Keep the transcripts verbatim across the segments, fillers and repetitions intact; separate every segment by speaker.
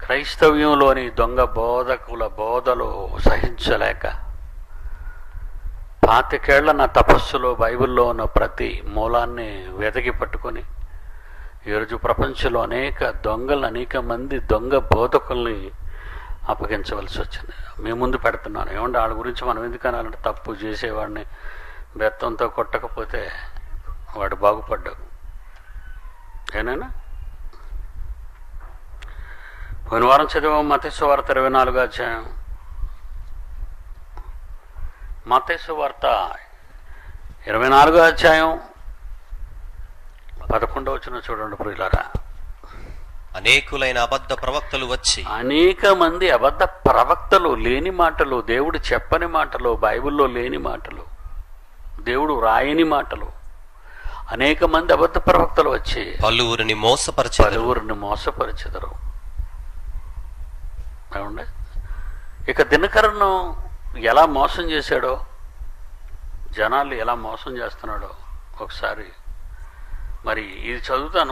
Speaker 1: క్రైస్తవ్యంలోని దొంగ బోధకుల బోధలు సహించలేక పాతికేళ్ల నా తపస్సులో బైబిల్లో ఉన్న ప్రతి మూలాన్ని వెతికి పట్టుకొని ఈరోజు ప్రపంచంలో అనేక దొంగలు అనేక మంది దొంగ బోధకుల్ని అప్పగించవలసి వచ్చింది. మీ ముందు పెడుతున్నాను. ఏమంటే వాళ్ళ గురించి మనం ఎందుకు అనాలంటే తప్పు చేసేవాడిని బెత్తంతో కొట్టకపోతే వాడు బాగుపడ్డాడు. ఏనైనా పోయిన వారం చదివాం మత్తయి సువార్త ఇరవై నాలుగో అధ్యాయం. మత్తయి సువార్త ఇరవై నాలుగో అధ్యాయం పదకొండవ వచనం చూడండి ప్రియులారా.
Speaker 2: అనేకులైన అబద్ధ ప్రవక్తలు వచ్చి,
Speaker 1: అనేక మంది అబద్ధ ప్రవక్తలు, లేని మాటలు, దేవుడు చెప్పని మాటలు, బైబిల్లో లేని మాటలు, దేవుడు రాయని మాటలు, అనేక మంది అబద్ధ ప్రవక్తలు వచ్చి
Speaker 2: పలువురిని మోసపరిచెదరు
Speaker 1: పలువురిని మోసపరిచెదరు. ఏమండి, ఇక దినకరను ఎలా మోసం చేశాడో, జనాలు ఎలా మోసం చేస్తున్నాడో ఒకసారి మరి ఇది చదువుతాను.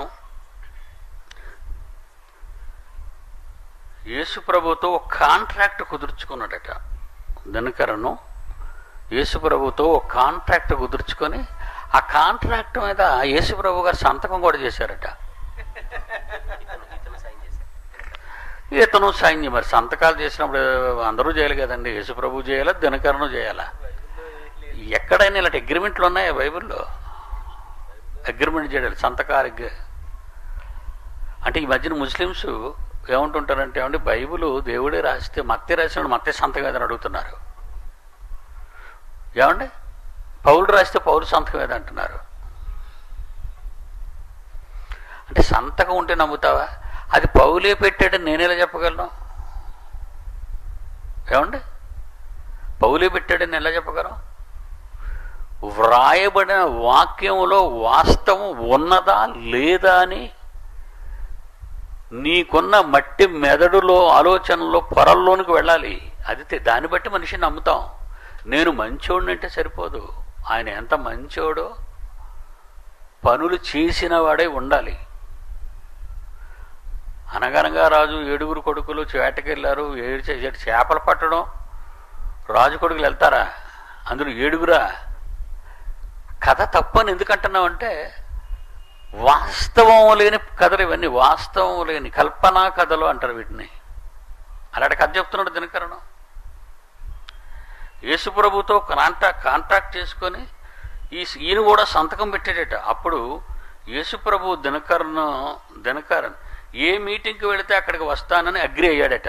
Speaker 1: యేసు ప్రభుతో ఒక కాంట్రాక్ట్ కుదుర్చుకున్నాడట దినకరను. యేసు ప్రభుతో ఒక కాంట్రాక్ట్ కుదుర్చుకొని ఆ కాంట్రాక్ట్ మీద యేసు ప్రభు గారు సంతకం కూడా చేశారట. ఇతను సైన్యం మరి సంతకాలు చేసినప్పుడు అందరూ చేయాలి కదండి. యేసు ప్రభు చేయాలా, దినకరను చేయాలా? ఎక్కడైనా ఇలాంటి అగ్రిమెంట్లు ఉన్నాయా బైబిల్లో? అగ్రిమెంట్ చేయాలి సంతకాలు. అంటే ఈ మధ్యన ముస్లిమ్స్ ఏమంటుంటారంటే ఏమంటే బైబిల్ దేవుడే రాస్తే మత్తయి రాసినాడు మత్తయి సంతకం ఏదని అడుగుతున్నారు. ఏమండి, పౌలు రాస్తే పౌలు సంతకం ఏది అంటున్నారు. అంటే సంతకం ఉంటే నమ్ముతావా? అది పౌలే పెట్టాడని నేనేలా చెప్పగలను? ఏమండి, పౌలే పెట్టాడని ఎలా చెప్పగలను? వ్రాయబడిన వాక్యంలో వాస్తవం ఉన్నదా లేదా అని నీకున్న మట్టి మెదడులో ఆలోచనలో పొరల్లోనికి వెళ్ళాలి. అది దాన్ని బట్టి మనిషిని నమ్ముతాం. నేను మంచోడిని అంటే సరిపోదు, ఆయన ఎంత మంచోడో పనులు చేసిన వాడే ఉండాలి. అనగనగా రాజు ఏడుగురు కొడుకులు వేటకెళ్ళారు. ఏడు చేపలు పట్టడం రాజు కొడుకులు వెళ్తారా? అందులో ఏడుగురా? కథ తప్పని ఎందుకంటున్నావు అంటే వాస్తవం లేని కథలు ఇవన్నీ. వాస్తవం లేని కల్పనా కథలు అంటారు వీటిని. అలాంటి కథ చెప్తున్నాడు దినకరను. యేసు ప్రభుతో కాంట్రాక్ట్ కాంట్రాక్ట్ చేసుకొని ఈ ఈయన కూడా సంతకం పెట్టాడట. అప్పుడు యేసు ప్రభు దినకరను దినకరన్ ఏ మీటింగ్కి వెళితే అక్కడికి వస్తానని అగ్రి అయ్యాడట.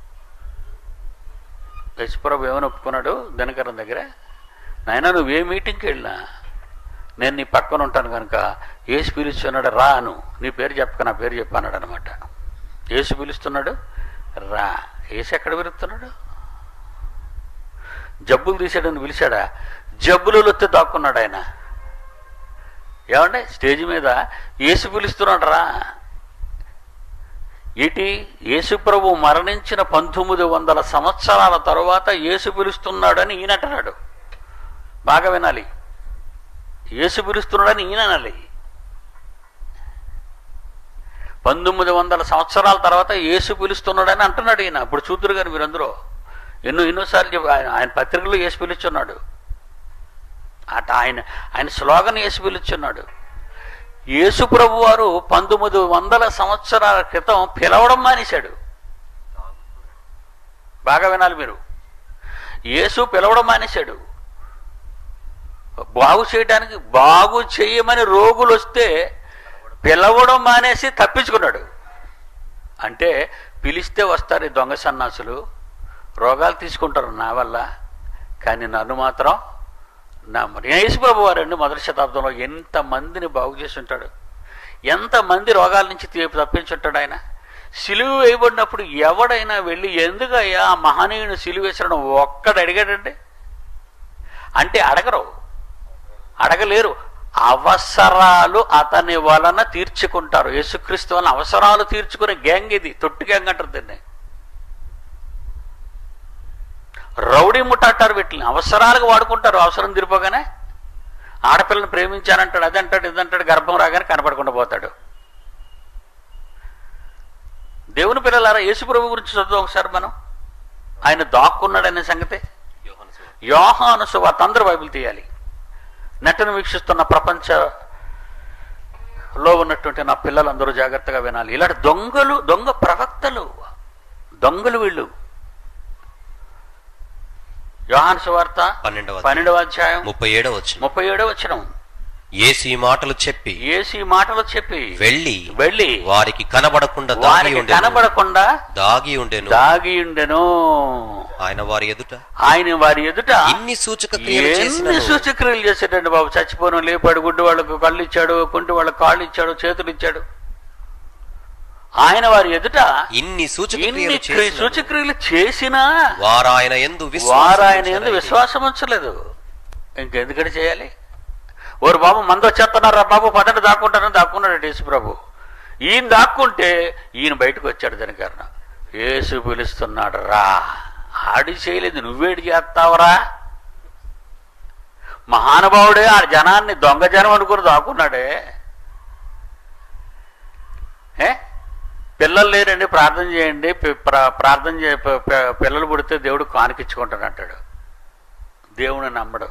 Speaker 1: యేసు ప్రభు ఏమని ఒప్పుకున్నాడు దినకరన్ దగ్గర? నాయనా నువ్వు ఏ మీటింగ్కి వెళ్ళినా నేను నీ పక్కన ఉంటాను కనుక యేసు పిలుస్తున్నాడు రాను, నీ పేరు చెప్పక నా పేరు చెప్పన్నాడు అనమాట. యేసు పిలుస్తున్నాడు రా. యేసు ఎక్కడ పిలుస్తున్నాడు? జబ్బులు తీసాడని పిలిచాడా? జబ్బులు వస్తే దాక్కున్నాడు ఆయన. ఏమంటే స్టేజ్ మీద యేసు పిలుస్తున్నాడు రా. ఇటీ యేసు ప్రభు మరణించిన పంతొమ్మిది వందల సంవత్సరాల తరువాత యేసు పిలుస్తున్నాడని ఈయన అంటున్నాడు. బాగా వినాలి. యేసు పిలుస్తున్నాడని ఈయన అనాలి. పంతొమ్మిది వందల సంవత్సరాల తర్వాత యేసు పిలుస్తున్నాడని అంటున్నాడు ఈయన. ఇప్పుడు చూతురు గారు మీరందరూ ఎన్నో ఎన్నోసార్లు చెప్పి ఆయన ఆయన పత్రికలో యేసు పిలుచున్నాడు. అట ఆయన ఆయన స్లోగన్ యేసు పిలుచున్నాడు. యేసు ప్రభు వారు పంతొమ్మిది వందల సంవత్సరాల క్రితం పిలవడం మానేశాడు. బాగా వినాలి మీరు. యేసు పిలవడం మానేశాడు. బాగు చేయడానికి బాగు చేయమని రోగులు వస్తే పిలవడం మానేసి తప్పించుకున్నాడు. అంటే పిలిస్తే వస్తారు ఈ దొంగ సన్నాసులు, రోగాలు తీసుకుంటారు నా వల్ల, కానీ నన్ను మాత్రం నా యేసు ప్రభు వారండి మొదటి శతాబ్దంలో ఎంతమందిని బాగు చేసి ఉంటాడు, ఎంతమంది రోగాల నుంచి తప్పించుంటాడు ఆయన. సిలువ వేయబడినప్పుడు ఎవడైనా వెళ్ళి ఎందుకయ్యా ఆ మహనీయుని సిలువ వేసడం ఒక్కడు అడిగాడండి అంటే అడగరు, అడగలేరు. అవసరాలు అతని వలన తీర్చుకుంటారు. యేసుక్రీస్తు వలన అవసరాలు తీర్చుకునే గ్యాంగ్ ఇది. తొట్టు గ్యాంగ్ అంటారు దీన్ని. రౌడీ ముఠ అంటారు వీటిని. అవసరాలకు వాడుకుంటారు. అవసరం తీరిపోగానే ఆడపిల్లని ప్రేమించానంటాడు, అదంటాడు, ఇదంటాడు, గర్భం రాగానే కనపడకుండా పోతాడు. దేవుని పిల్లలారా, యేసు ప్రభు గురించి చదువు ఒకసారి మనం. ఆయన దాక్కున్నాడనే సంగతి యోహాను సువార్త. అందరూ బైబిల్ తీయాలి. నెట్టను వీక్షిస్తున్న ప్రపంచంలో ఉన్నటువంటి నా పిల్లలందరూ జాగ్రత్తగా వినాలి. ఇలాంటి దొంగలు, దొంగ ప్రవక్తలు, దొంగలు వీళ్ళు. యోహాను సువార్త
Speaker 2: పన్నెండవ
Speaker 1: పన్నెండవ అధ్యాయం
Speaker 2: ముప్పై ఏడవ వచనం.
Speaker 1: ముప్పై ఏడవ వచనం.
Speaker 2: యేసు ఈ మాటలు చెప్పి
Speaker 1: యేసు ఈ మాటలు చెప్పి
Speaker 2: వెళ్ళి
Speaker 1: వెళ్ళి
Speaker 2: వారికి కనబడకుండా దాగి
Speaker 1: వారికి
Speaker 2: ఉండెను.
Speaker 1: కనబడకుండా
Speaker 2: దాగి ఉండెను.
Speaker 1: దాగి ఉండెను.
Speaker 2: ఆయన వారి ఎదుట
Speaker 1: ఆయన వారి ఎదుట
Speaker 2: ఇన్ని సూచక క్రియలు
Speaker 1: ఎన్ని
Speaker 2: చేసినను.
Speaker 1: సూచక్రియలు చేసేటండి బాబు. చచ్చిపోను లేపాడు, గుడ్డి వాళ్ళకు కళ్ళు ఇచ్చాడు, కుంటి వాళ్ళకు కాళ్ళు ఇచ్చాడు, చేతులు ఇచ్చాడు. ఆయన వారి ఎదుట
Speaker 2: ఇన్ని సూచక
Speaker 1: ఇన్ని
Speaker 2: క్రియలు
Speaker 1: క్రి-
Speaker 2: చేసినను.
Speaker 1: సూచక్రియలు చేసినా
Speaker 2: వారు ఆయన యందు
Speaker 1: వారు ఆయన ఎందు
Speaker 2: విశ్వాసం
Speaker 1: విశ్వాసం ఉంచలేదు. ఇంకెందుకని చేయాలి? ఓరు బాబు మందు వచ్చేస్తున్నారా బాబు, పదండి దాక్కుంటారని దాక్కున్నాడు యేసు ప్రభు. ఈయన దాక్కుంటే ఈయన బయటకు వచ్చాడు. దాని కారణం యేసు పిలుస్తున్నాడు, రా. ఆడి చేయలేదు, నువ్వేడి చేస్తావరా? మహానుభావుడే ఆ జనాన్ని దొంగ జనం అనుకుని దాక్కున్నాడే. ఏ పిల్లలు లేరండి, ప్రార్థన చేయండి. ప్రార్థన చే పిల్లలు పుడితే దేవుడు కానికిచ్చుకుంటాడు అంటాడు. దేవుని నమ్మడు.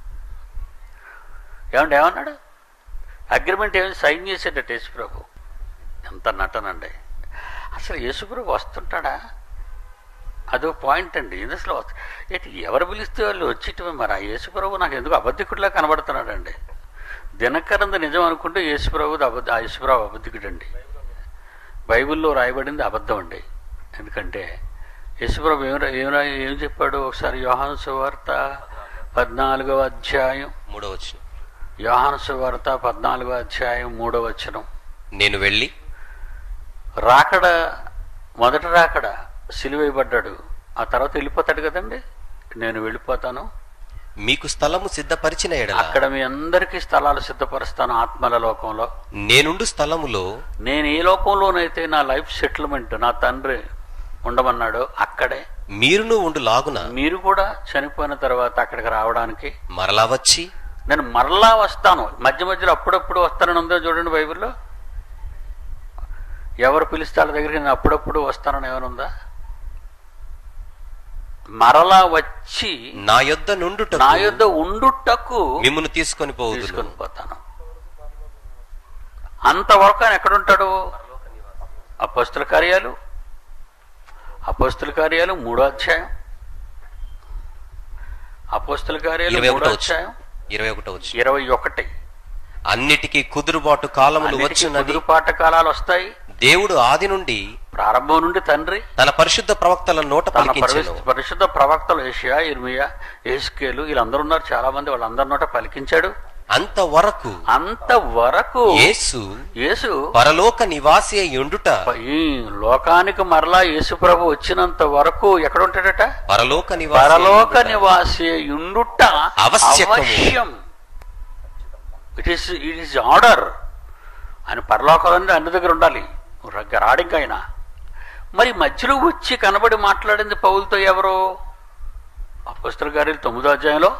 Speaker 1: ఏమంటే ఏమన్నాడు? అగ్రిమెంట్ ఏమి సైన్ చేసేటట్టు యేసుప్రభు. ఎంత నటనండి అసలు. యేసుప్రభు వస్తుంటాడా? అదో పాయింట్ అండి. ఇది అసలు ఏంటి, ఎవరు పిలిస్తే వాళ్ళు వచ్చేటమే. మరి ఆ యేసుప్రభు నాకు ఎందుకు అబద్ధికుడిలా కనబడుతున్నాడండి. దినకరంద నిజం అనుకుంటే యేసుప్రభుది అబద్ధ ఆ యేసుప్రభు అబద్ధికుడండి. బైబిల్లో రాయబడింది అబద్ధం అండి. ఎందుకంటే యేసుప్రభు ఏం ఏం ఏం చెప్పాడు ఒకసారి. యోహాను సువార్త పద్నాలుగవ అధ్యాయం
Speaker 2: మూడవ వచనం.
Speaker 1: యోహాను సువార్త పద్నాలుగవ అధ్యాయం మూడవ వచనం.
Speaker 2: నేను వెళ్ళి
Speaker 1: రాకడ, మొదట రాకడ సిలువేయబడ్డాడు. ఆ తర్వాత వెళ్ళిపోతాడు కదండి. నేను వెళ్ళిపోతాను,
Speaker 2: మీకు స్థలము సిద్ధపరిచిన ఎడల
Speaker 1: అక్కడ మీ అందరికీ స్థలాలు సిద్ధపరుస్తాను ఆత్మల లోకంలో.
Speaker 2: నేనుండు స్థలములో
Speaker 1: నేను ఏ లోకంలోనైతే నా లైఫ్ సెటిల్మెంట్ నా తండ్రి ఉండమన్నాడో అక్కడే
Speaker 2: మీరును ఉండు లాగున
Speaker 1: మీరు కూడా చనిపోయిన తర్వాత అక్కడికి రావడానికి
Speaker 2: మరలా వచ్చి
Speaker 1: నేను మరలా వస్తాను. మధ్య మధ్యలో అప్పుడప్పుడు వస్తానని ఉందో చూడండి బైబిల్లో. ఎవరు పిలిస్తే వాళ్ళ దగ్గరికి నేను అప్పుడప్పుడు వస్తానని ఏమైనా మరలా వచ్చి
Speaker 2: నా యొద్ద నుండుట
Speaker 1: నా యొద్ద ఉండుటకు
Speaker 2: మిమ్మును తీసుకొని పోవుదును.
Speaker 1: తీసుకొని పోతాను. అంతవరకు ఆయన ఎక్కడుంటాడు? అపోస్తుల కార్యాలు అపోస్తుల కార్యాలు మూడో అధ్యాయం. అపోస్తుల కార్యాలు
Speaker 2: ఇరవై
Speaker 1: మూడో
Speaker 2: ఒకటో
Speaker 1: అధ్యాయం
Speaker 2: ఇరవై ఒకటో వచ్చి
Speaker 1: ఇరవై ఒకటి.
Speaker 2: అన్నిటికీ కుదురుబాటు కాలములు వచ్చినది.
Speaker 1: కుదురుపాట కాలాలు వస్తాయి.
Speaker 2: దేవుడు ఆది నుండి
Speaker 1: ప్రారంభం నుండి తండ్రి
Speaker 2: తన పరిశుద్ధ ప్రవక్తల నోట
Speaker 1: తన
Speaker 2: పలికించెను.
Speaker 1: పరిశు- పరిశుద్ధ ప్రవక్తలు ఏషియా, ఇర్మియా, యెహెజ్కేలు వీళ్ళందరూ ఉన్నారు చాలా మంది. వాళ్ళందరి నోట పలికించాడు.
Speaker 2: అంతవరకు
Speaker 1: అంతవరకు
Speaker 2: యేసు
Speaker 1: యేసు
Speaker 2: పరలోక నివాసి అయి ఉండుట
Speaker 1: ఈ లోకానికి మరలా యేసు ప్రభు వచ్చినంత వరకు ఎక్కడ ఉంటాడట?
Speaker 2: పరలోక నివాసి
Speaker 1: పరలోక నివాసి ఉండుట
Speaker 2: ఆవశ్యకము.
Speaker 1: అవశ్యం. It is it is order. ఆయన పరలోకంలో అన్ని దగ్గర ఉండాలి. రాడింక ఆయన. మరి మధ్యలో వచ్చి కనబడి మాట్లాడింది పౌలుతో ఎవరు? అపోస్తుల కార్యాలు తొమ్మిదో అధ్యాయంలో.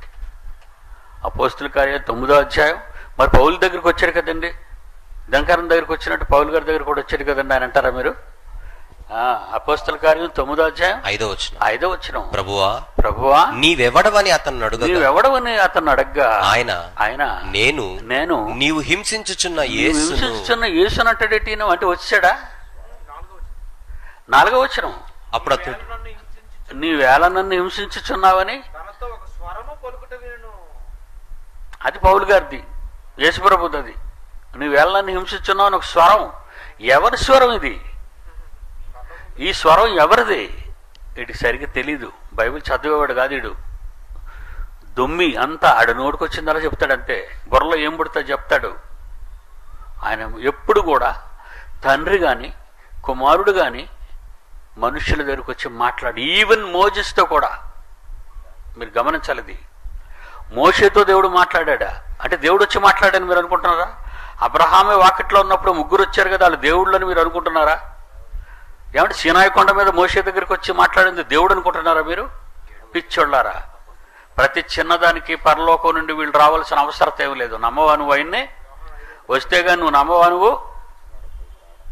Speaker 1: అపోస్తుల కార్యాలు తొమ్మిదో అధ్యాయం. మరి పౌలు దగ్గరికి వచ్చాడు కదండి. దంకారం దగ్గరికి వచ్చినట్టు పౌలు గారి దగ్గర కూడా వచ్చాడు కదండి ఆయన అంటారా మీరు? అపోస్తుల కార్యం తొమ్మిదో అధ్యాయం
Speaker 2: ఐదో వచనం.
Speaker 1: ఐదో వచనం.
Speaker 2: ప్రభువా
Speaker 1: ప్రభువా
Speaker 2: నీవెవడవని అతన్ని అడుగగా
Speaker 1: నీవెవడవని అతను అడగ్గా
Speaker 2: ఆయన
Speaker 1: ఆయన
Speaker 2: నేను
Speaker 1: నేను
Speaker 2: నీవు హింసించుచున్న
Speaker 1: నీవు
Speaker 2: యేసును
Speaker 1: హింసించుచున్న యేసును అంటాడేటి అంటే వచ్చాడా? నాలుగో వచనం.
Speaker 2: అప్పుడు అతడు
Speaker 1: నీవేళ నన్ను హింసించుచున్నావని
Speaker 3: తనతో ఒక స్వరము పలుకుట వినును.
Speaker 1: అది పౌలు గారిది, యేసుప్రభుది. అది నీవేళ నన్ను హింసించున్నావు అని ఒక స్వరం. ఎవరి స్వరం ఇది? ఈ స్వరం ఎవరిది? ఇటు సరిగ్గా తెలీదు. బైబిల్ చదివేవాడు కాదు ఇడు. దొమ్మి అంతా ఆడ నోటుకొచ్చిందలా చెప్తాడంతే. బుర్రలో ఏం పుడతా చెప్తాడు. ఆయన ఎప్పుడు కూడా తండ్రి కానీ కుమారుడు కానీ మనుషుల దగ్గరికి వచ్చి మాట్లాడి, ఈవెన్ మోజెస్తో కూడా. మీరు గమనించాలి ఇది. మోషేతో దేవుడు మాట్లాడా అంటే దేవుడు వచ్చి మాట్లాడని మీరు అనుకుంటున్నారా? అబ్రహామే వాకిట్లో ఉన్నప్పుడు ముగ్గురు వచ్చారు కదా, వాళ్ళు దేవుళ్ళని మీరు అనుకుంటున్నారా? ఏమంటే సీనాయి కొండ మీద మోషే దగ్గరికి వచ్చి మాట్లాడింది దేవుడు అనుకుంటున్నారా మీరు? పిచ్చోళ్ళారా. ప్రతి చిన్నదానికి పరలోకం నుండి వీళ్ళు రావాల్సిన అవసరం ఏమి లేదు. నమ్మవా నువ్వు ఆయన్ని? వస్తే కానీ నువ్వు నమ్మవా నువ్వు?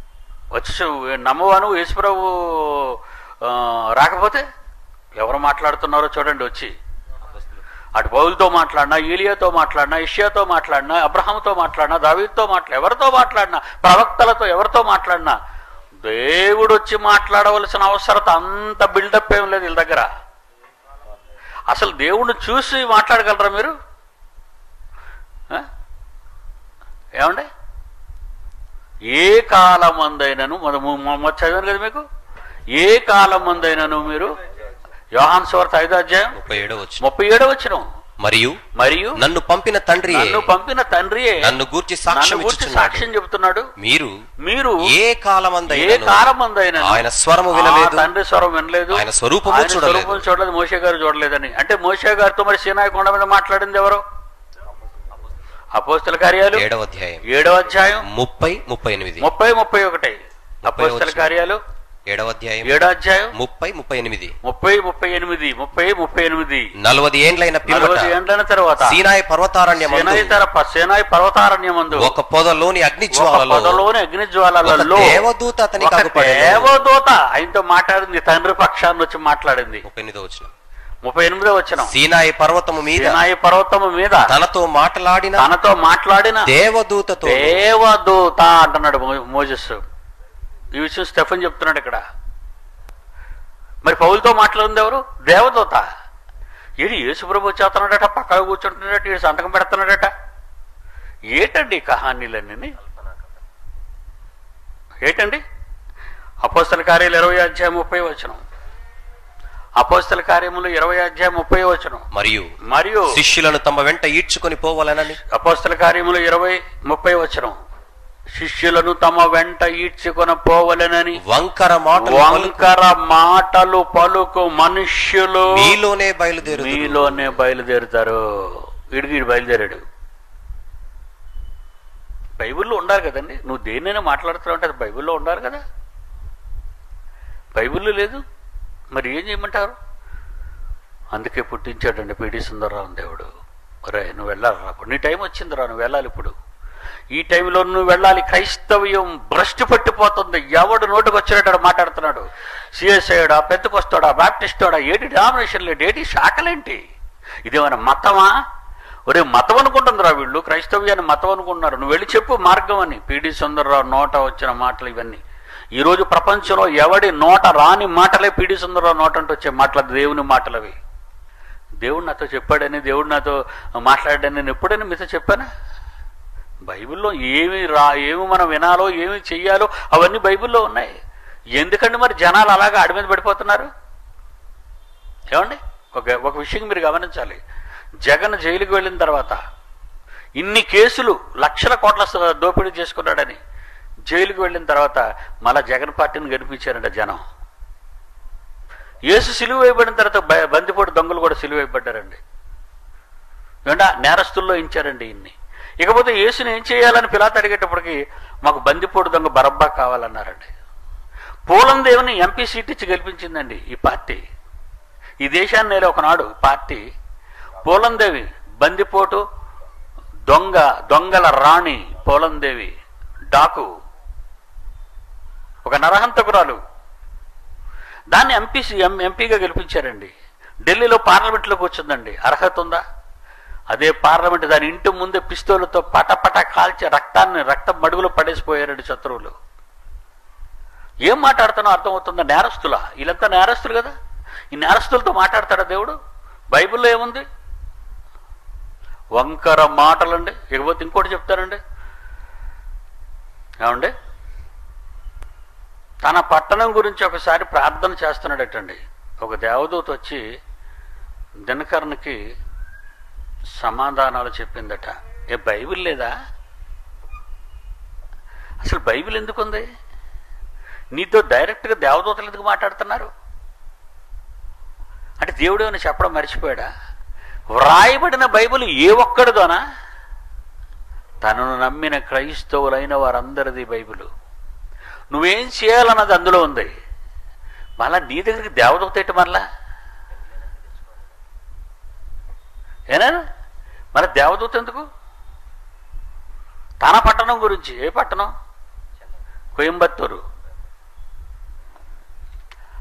Speaker 1: వచ్చి నమ్మవాను యేసుప్రభు ఆ, రాకపోతే ఎవరు మాట్లాడుతున్నారో చూడండి. వచ్చి అటు పౌలుతో మాట్లాడినా, ఏలియాతో మాట్లాడినా, ఇష్యాతో మాట్లాడినా, అబ్రహాంతో మాట్లాడినా, దావీదుతో మాట్లా ఎవరితో మాట్లాడినా, ప్రవక్తలతో ఎవరితో మాట్లాడినా దేవుడు వచ్చి మాట్లాడవలసిన అవసరత అంత బిల్డప్ ఏం లేదు వీళ్ళ దగ్గర. అసలు దేవుణ్ణి చూసి మాట్లాడగలరా మీరు? ఆ? ఏమండి? ఏ కాలమందైనను మొదటి చదివాను కదా మీకు, ఏ కాలమందైనను మీరు యోహాను సువార్త ఐదో అధ్యాయం
Speaker 2: ముప్పై ఏడో వచ్చిన
Speaker 1: ముప్పై ఏడో వచనం,
Speaker 2: మరియు
Speaker 1: మరియు
Speaker 2: నన్ను పంపిన తండ్రి
Speaker 1: నన్ను పంపిన తండ్రియే
Speaker 2: నన్ను గూర్చి సాక్ష్యం
Speaker 1: నన్ను గూర్చి
Speaker 2: ఇచ్చుచున్నాడు.
Speaker 1: సాక్ష్యం చెబుతున్నాడు.
Speaker 2: మీరు
Speaker 1: మీరు
Speaker 2: ఏ
Speaker 1: ఏ
Speaker 2: కాలమందైనను
Speaker 1: కాలమందైనా
Speaker 2: ఆయన స్వరము వినలేదు,
Speaker 1: తండ్రి స్వరం వినలేదు,
Speaker 2: ఆయన స్వరూపము
Speaker 1: ఆయన
Speaker 2: చూడలేదు.
Speaker 1: స్వరూపం చూడలేదు, మోషే గారు చూడలేదని. అంటే మోషే గారితో మరి సీనాయి కొండ మీద మాట్లాడింది ఎవరు? అపోస్తల కార్యాలు
Speaker 2: ఏడవ అధ్యాయం
Speaker 1: ఏడవ అధ్యాయం
Speaker 2: ముప్పై ముప్పై ఎనిమిది
Speaker 1: ముప్పై ముప్పై ఒకటి అపోస్తల కార్యాలు
Speaker 2: ఏడవ అధ్యాయం
Speaker 1: ఏడో అధ్యాయం
Speaker 2: ముప్పై ముప్పై ఎనిమిది
Speaker 1: ముప్పై ముప్పై ఎనిమిది ముప్పై ముప్పై ఎనిమిది
Speaker 2: నలభై ఏండ్లైన పిమ్మట
Speaker 1: నలభై ఏండ్లైన తర్వాత
Speaker 2: సీనాయి పర్వతారణ్యమందు
Speaker 1: సేనాయి తర సేనాయి పర్వతారణ్యమందు
Speaker 2: ఒక పొదలోని అగ్ని
Speaker 1: ఒక
Speaker 2: జ్వాలలో
Speaker 1: పొదలోని అగ్ని జ్వాలలలో
Speaker 2: ఒక దేవదూత అతనికి
Speaker 1: ఒక
Speaker 2: అగుపడెను.
Speaker 1: దేవదూత ఆయనతో మాట్లాడింది, తండ్రి పక్షాన్ని వచ్చి మాట్లాడింది.
Speaker 2: ముప్పై ఎనిమిదో వచ్చిన
Speaker 1: ముప్పై ఎనిమిదో వచ్చిన
Speaker 2: సీనాయి పర్వతము మీద
Speaker 1: సేనాయి పర్వతము మీద
Speaker 2: తనతో మాట్లాడిన
Speaker 1: తనతో మాట్లాడిన
Speaker 2: దేవదూతతో
Speaker 1: దేవదూత అంటున్నాడు మో- మోజెస్. ఈ విషయం స్టెఫన్ చెప్తున్నాడు ఇక్కడ. మరి పౌలుతో మాట్లాడింది ఎవరు? దేవదూత. ఏడు యేసుప్రభు వచ్చేస్తున్నాడట, పక్కన కూర్చుంటున్నాడట, ఈడు సంతకం పెడుతున్నాడట. ఏటండి ఈ కహానీలన్నీ? ఏటండి? అపోస్తల కార్యాలు ఇరవై అధ్యాయం ముప్పై వచనం, అపోస్తల కార్యములు ఇరవై అధ్యాయం ముప్పై వచనం,
Speaker 2: మరియు
Speaker 1: మరియు
Speaker 2: శిష్యులను తమ వెంట ఈడ్చుకొని పోవాలనని
Speaker 1: అపోస్తల కార్యములు ఇరవై ముప్పై వచనం, శిష్యులను తమ వెంట ఈడ్చుకొని పోవలెనని
Speaker 2: వంకర మాటలు పలుకు
Speaker 1: వంకర మాటలు పలుకు మనుష్యులు
Speaker 2: మీలోనే బయలుదేరు
Speaker 1: మీలోనే బయలుదేరుతారు. వీడికి వీడు బయలుదేరాడు. బైబిల్లో ఉండాలి కదండి. నువ్వు దేన్నైనా మాట్లాడుతున్నావు అంటే అది బైబిల్లో ఉండాలి కదా. బైబిల్లో లేదు, మరి ఏం చేయమంటారు? అందుకే పుట్టించాడండి పిడి సుందరరావు దేవుడు. రే నువ్వు వెళ్ళాలి రా, నీ టైం వచ్చిందిరా, నువ్వు వెళ్ళాలి. ఇప్పుడు ఈ టైంలో నువ్వు వెళ్ళాలి. క్రైస్తవ్యం భ్రష్టు పట్టిపోతుంది. ఎవడు నోటుకు వచ్చినట్టు మాట్లాడుతున్నాడు. సిఎస్ఐడా, పెంతకొస్తాడా, బ్యాప్టిస్టోడా, ఏటి డామినేషన్లు, ఏటి శాఖలేంటి? ఇదేమైనా మతమా? ఒరే మతం అనుకుంటుందిరా వీళ్ళు, క్రైస్తవ్యాన్ని మతం అనుకుంటున్నారు. నువ్వు వెళ్ళి చెప్పు మార్గం అని. పిడి సుందరరావు నోట వచ్చిన మాటలు ఇవన్నీ. ఈరోజు ప్రపంచంలో ఎవడి నోట రాని మాటలే పిడి సుందరరావు నోట అంటే వచ్చే మాటలు, దేవుని మాటలు అవి. దేవుడు నాతో చెప్పాడని, దేవుడు నాతో మాట్లాడాడని నేను ఎప్పుడైనా మీతో చెప్పానా? బైబిల్లో ఏమి రా ఏమి మనం వినాలో ఏమి చెయ్యాలో అవన్నీ బైబిల్లో ఉన్నాయి. ఎందుకంటే మరి జనాలు అలాగా అడి మీద పడిపోతున్నారు? ఏమండి? ఒక ఒక విషయం మీరు గమనించాలి. జగన్ జైలుకి వెళ్ళిన తర్వాత ఇన్ని కేసులు, లక్షల కోట్ల దోపిడీ చేసుకున్నాడని జైలుకి వెళ్ళిన తర్వాత మళ్ళా జగన్ పార్టీని గెలిపించారంట జనం. యేసు సిలువ వేయబడిన తర్వాత బందిపోటు దొంగలు కూడా సిలువ వేయబడ్డారండి. ఏంటా నేరస్తుల్లో ఇచ్చారండి ఇన్ని. ఇకపోతే యేసుని ఏం చేయాలని పిలాతు అడిగేటప్పటికి మాకు బందిపోటు దొంగ బరబ్బా కావాలన్నారండి. పూలం దేవుని ఎంపీ సీట్ ఇచ్చి గెలిపించిందండి ఈ పార్టీ. ఈ దేశాన్ని నేల ఒకనాడు పార్టీ పూలందేవి, బందిపోటు దొంగ, దొంగల రాణి పూలందేవి, డాకు, ఒక నరహంతకురాలు, దాన్ని ఎంపీ ఎంపీగా గెలిపించారండి. ఢిల్లీలో పార్లమెంట్లో కూర్చుందండి. అర్హత ఉందా? అదే పార్లమెంట్ దాని ఇంటి ముందే పిస్తోలతో పటపట కాల్చి రక్తాన్ని రక్తం మడుగులో పడేసిపోయారండి శత్రువులు. ఏం మాట్లాడుతానో అర్థమవుతుందా? నేరస్తులా? వీళ్ళంతా నేరస్తులు కదా. ఈ నేరస్తులతో మాట్లాడతాడా దేవుడు? బైబిల్లో ఏముంది? వంకర మాటలండి. ఇకపోతే ఇంకోటి చెప్తారండి. ఏమండి? తన పట్టణం గురించి ఒకసారి ప్రార్థన చేస్తున్నాడటండి. ఒక దేవదూత వచ్చి దినకర్ణకి సమాధానాలు చెప్పిందట. ఏ బైబిల్ లేదా? అసలు బైబిల్ ఎందుకు ఉంది? నీతో డైరెక్ట్గా దేవదూతలు ఎందుకు మాట్లాడుతున్నారు? అంటే దేవుడు ఏమైనా చెప్పడం మర్చిపోయాడా? వ్రాయబడిన బైబిల్ ఏ ఒక్కడిదోనా? తనను నమ్మిన క్రైస్తవులైన వారందరిది బైబిల్. నువ్వేం చేయాలన్నది అందులో ఉంది. మళ్ళా నీ దగ్గరికి దేవదూత ఏంటి? మళ్ళా ఏనా? మరి దేవదూత ఎందుకు? తన పట్టణం గురించి. ఏ పట్టణం? కోయంబత్తూరు.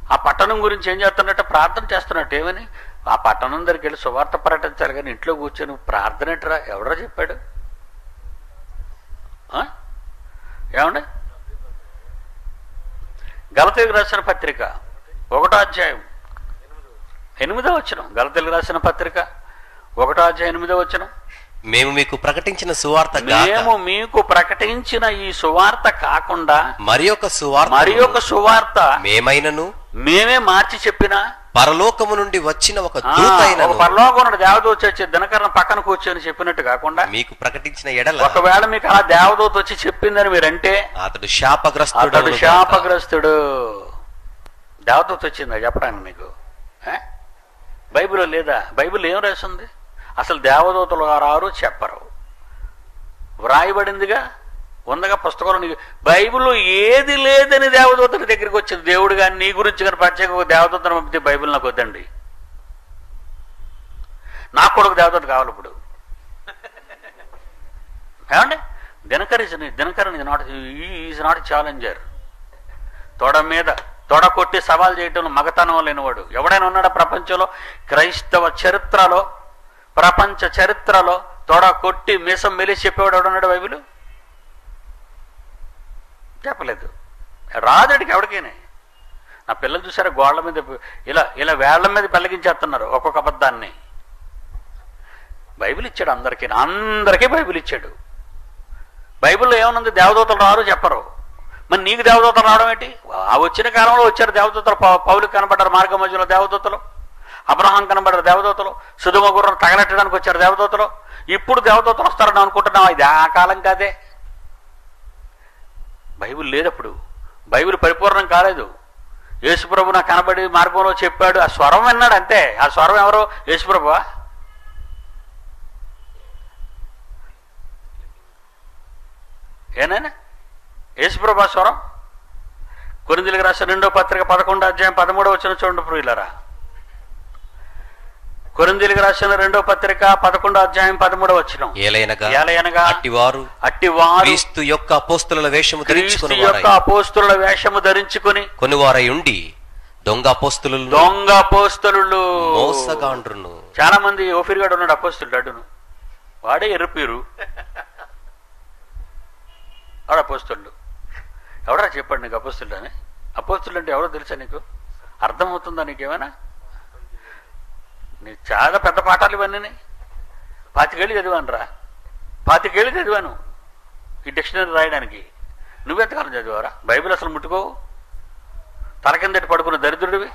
Speaker 1: ఆ పట్టణం గురించి ఏం చేస్తున్నట్టు ప్రార్థన చేస్తున్నట్టు ఏమని ఆ పట్టణం దగ్గరికి వెళ్ళి సువార్త ప్రకటించాలి కానీ ఇంట్లో కూర్చొని ప్రార్థన ఏంటరా ఎవడో చెప్పాడు ఆ? ఏమండి గలతీయులకు రాసిన పత్రిక ఒకటో అధ్యాయం ఎనిమిదో వచనం గలతీయులకు రాసిన పత్రిక ఒకటో అధ్యాయం ఎనిమిదో వచనం
Speaker 2: మేము మీకు ప్రకటించిన సువార్త గాక
Speaker 1: మేము మీకు ప్రకటించిన ఈ సువార్త కాకుండా
Speaker 2: మరి ఒక సువార్త
Speaker 1: మరి ఒక సువార్త
Speaker 2: మేమైనను
Speaker 1: మేమే మార్చి చెప్పినా
Speaker 2: పరలోకము నుండి వచ్చిన ఒక
Speaker 1: ఆ,
Speaker 2: దూత
Speaker 1: ఒక
Speaker 2: అయినను
Speaker 1: పరలోకం దేవదూత వచ్చి దినకరణ పక్కన కూర్చొని చెప్పినట్టు కాకుండా
Speaker 2: మీకు ప్రకటించిన ఎడల
Speaker 1: ఒకవేళ మీకు ఆ దేవదూత వచ్చి చెప్పిందని మీరంటే
Speaker 2: అతడు శాపగ్రస్తుడు
Speaker 1: అతడు శాపగ్రస్తుడు. దేవదూత వచ్చిందా చెప్పడానికి మీకు ఆ? బైబిల్లో లేదా? బైబిల్ ఏం రాసింది? అసలు దేవదూతలు రారు చెప్పరు, వ్రాయబడిందిగా ఉందగా పుస్తకంలో. నీకు బైబిల్లో ఏది లేదని దేవదూతల దగ్గరికి వచ్చింది. దేవుడు కానీ నీ గురించి కానీ ప్రత్యేక దేవదూతను పంపితే బైబిల్ నాకు వద్దండి, నాకు కూడా ఒక దేవదూత కావాలి ఇప్పుడు. ఏమండి దినకరిని Dinakaran not is not challenger. తొడ మీద తొడ కొట్టి సవాల్ చేయటంలో మగతనం లేనివాడు ఎవడైనా ఉన్నాడా ప్రపంచంలో? క్రైస్తవ చరిత్రలో ప్రపంచ చరిత్రలో తొడ కొట్టి మీసం మెలిసి చెప్పేవాడు ఎవడున్నాడు? బైబిల్ చెప్పలేదు. రాదడికి ఎవరికైనా. నా పిల్లలు చూసారా గోళ్ల మీద ఇలా ఇలా వేళ్ల మీద పెళ్ళగించేస్తున్నారు ఒక్కొక్క అబద్ధాన్ని. బైబిల్ ఇచ్చాడు అందరికీ, అందరికీ బైబిల్ ఇచ్చాడు. బైబిల్లో ఏమనుంది? దేవదూతలు రారు చెప్పరు. మరి నీకు దేవదూతలు రావడం ఏంటి? ఆ వచ్చిన కాలంలో వచ్చారు దేవదూతలు. పౌలుకి కనబడ్డారు మార్గ మధ్యలో దేవదూతలు, అబ్రహాం కనబడ్డారు దేవదూతలు, సుధుమ గుర్రం తగలెట్టడానికి వచ్చారు దేవదూతలు. ఇప్పుడు దేవదూతలు వస్తారని అనుకుంటున్నావా? ఇది ఆ కాలం కాదే. బైబిల్ లేదప్పుడు, బైబిల్ పరిపూర్ణం కాలేదు. యేసుప్రభు నాకు కనబడి మార్గంలో చెప్పాడు, ఆ స్వరం విన్నాడు అంతే. ఆ స్వరం ఎవరు? యేసుప్రభువా? ఏనైనా యేసుప్రభు ఆ స్వరం? కొరింథీయులకు రాసిన రెండో పత్రిక పదకొండో అధ్యాయం పదమూడో వచనం చూడండి ప్రియులారా. కొరింథీయులకు రాసిన రెండో పత్రిక పదకొండో అధ్యాయం పదమూడో వచనం.
Speaker 2: ఏలయనగా
Speaker 1: ఏలయనగా
Speaker 2: అట్టివారు
Speaker 1: అట్టివారు
Speaker 2: క్రీస్తు యొక్క అపోస్తలుల వేషము
Speaker 1: క్రీస్తు
Speaker 2: ధరించుకుని
Speaker 1: యొక్క అపోస్తుల వేషము ధరించుకుని
Speaker 2: కొనువారై ఉండి దొంగ అపోస్తలు
Speaker 1: దొంగ అపోస్తలు
Speaker 2: మోసగాండ్రును.
Speaker 1: చాలా మంది ఓఫిరిగాడు ఉన్నాడు అపోస్తులు అడ్డును, వాడే ఎర్రపీరు వాడు అపోస్తులు. ఎవడరా చెప్పండి నీకు అపోస్తులు అని? అపోస్తులు అంటే ఎవరో తెలుసా నీకు? అర్థమవుతుందా నీకేమైనా? నీకు చాలా పెద్ద పాఠాలు ఇవన్నీ. పాతికేళ్ళు చదివాను రా, పాతికేళ్ళు చదివాను ఈ డిక్షనరీ రాయడానికి. నువ్వెంతకాలం చదివారా? బైబిల్ అసలు ముట్టుకోవు, తల కిందటి పడుకున్న దరిద్రుడివి.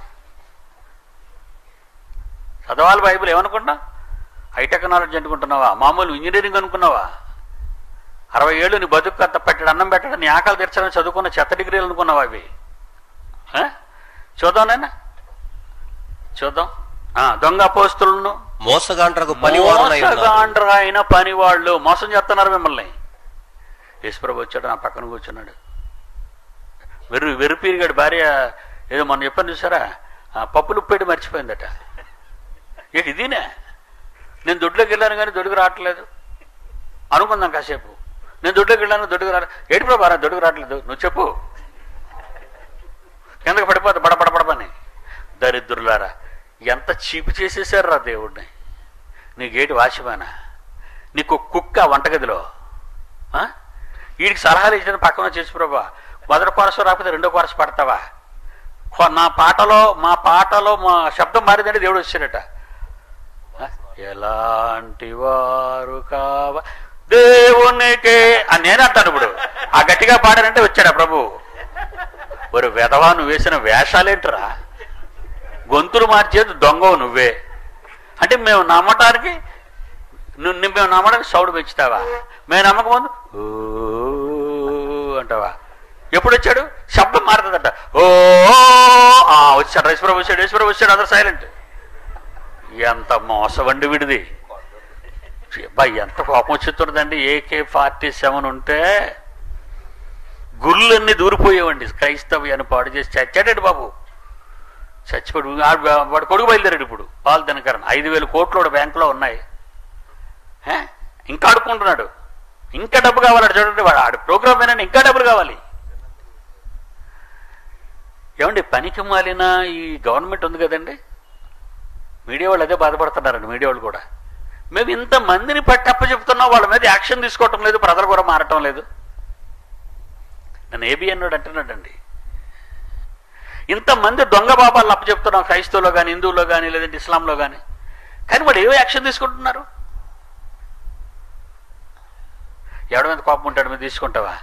Speaker 1: చదవాలి బైబిల్. ఏమనుకున్నా? హై టెక్నాలజీ అనుకుంటున్నావా? మామూలు ఇంజనీరింగ్ అనుకున్నావా? అరవై ఏళ్ళు నీ బతుకు అంత పెట్టడం అన్నం పెట్టడం నీ ఆకలి తీర్చడం చదువుకున్న చెత్త డిగ్రీలు అనుకున్నావా అవి? చూద్దాం నాయన చూద్దాం. దొంగ అపోస్తులను
Speaker 2: మోసగాండ్రకు పనివారులై ఉన్నారు.
Speaker 1: మోసగాండ్ర అయిన పనివాళ్ళు మోసం చేస్తున్నారు మిమ్మల్ని. యేసుప్రభు వచ్చాడు, నా పక్కన కూర్చున్నాడు. వెర్రు వెర్రిపీరిగాడు భార్య ఏదో మొన్న చెప్పని చూసారా, పప్పులు ఉప్పేటి మర్చిపోయిందట. ఏంటి ఇదినే? నేను దొడ్లోకి వెళ్ళాను కానీ దొడ్డుకు రావట్లేదు అనుకుందాం కాసేపు. నేను దొడ్లోకి వెళ్ళాను దొడ్డుకు రా ఏడు ప్రభా దొడ్డుకు రావట్లేదు, నువ్వు చెప్పు. కిందకు పడిపోతా బడబడబడమని. దరిద్రులారా, ఎంత చీపు చేసేసారు రా దేవుడిని. నీ గేటు వాచ్మానా? నీకు కుక్క వంటగదిలో వీడికి సలహాలు ఇచ్చిన పక్కన చేసి ప్రభా మొదటి కోరసు రాకపోతే రెండో కోరసు పడతావా? నా పాటలో మా పాటలో మా శబ్దం మారిందంటే దేవుడు వచ్చాడట. ఎలాంటి వారు కావ దేవునికే అని నేను అంటాను. ఇప్పుడు ఆ గట్టిగా పాడానంటే వచ్చాడా ప్రభు. ఒక వెధవా, నువ్వు వేసిన వేషాలేంటరా? గొంతులు మార్చేది దొంగవు నువ్వే అంటే మేము నమ్మటానికి నువ్వు మేము నమ్మడానికి సౌడు పెంచుతావా? మేము నమ్మకముందు ఓ అంటావా? ఎప్పుడు వచ్చాడు? శబ్దం మారుతుందట. ఓ వచ్చాడు యేసుప్రభు వచ్చాడు యేసుప్రభు వచ్చాడు అందరు సైలెంట్. ఎంత మోసవండి విడిది. బా ఎంత కోపం వచ్చేస్తుందండి. ఏకే ఫార్టీ సెవెన్ ఉంటే గుళ్ళన్నీ దూరిపోయేవండి. క్రైస్తవ్యాన్ని పాడు చేసి చచ్చాడండి బాబు. చచ్చిపోడు వాడు కొడుకు బయలుదేరాడు. ఇప్పుడు పాలు దినకరన్ ఐదు వేల కోట్లు వాడు బ్యాంకులో ఉన్నాయి. ఇంకా అడుక్కుంటున్నాడు. ఇంకా డబ్బు కావాలడు. చూడండి వాడు ఆడు ప్రోగ్రామ్ ఏనండి, ఇంకా డబ్బులు కావాలి. ఏమండి పనికి మాలిన ఈ గవర్నమెంట్ ఉంది కదండి, మీడియా వాళ్ళు అదే బాధపడుతున్నారండి. మీడియా వాళ్ళు కూడా మేము ఇంతమందిని పట్టప్ప చెప్తున్నాం, వాళ్ళ మీద యాక్షన్ తీసుకోవటం లేదు, ప్రజలు కూడా మారటం లేదు. నన్ను ఏబి అన్నాడు అంటున్నాడండి, ఇంతమంది దొంగ బాబాలను అప్ప చెప్తున్నాం క్రైస్తవులో కానీ హిందువులో కానీ లేదంటే ఇస్లాంలో కానీ, కానీ వాళ్ళు ఏవో యాక్షన్ తీసుకుంటున్నారు. ఎవడ మీద కోపం ఉంటాడు మీద తీసుకుంటావా?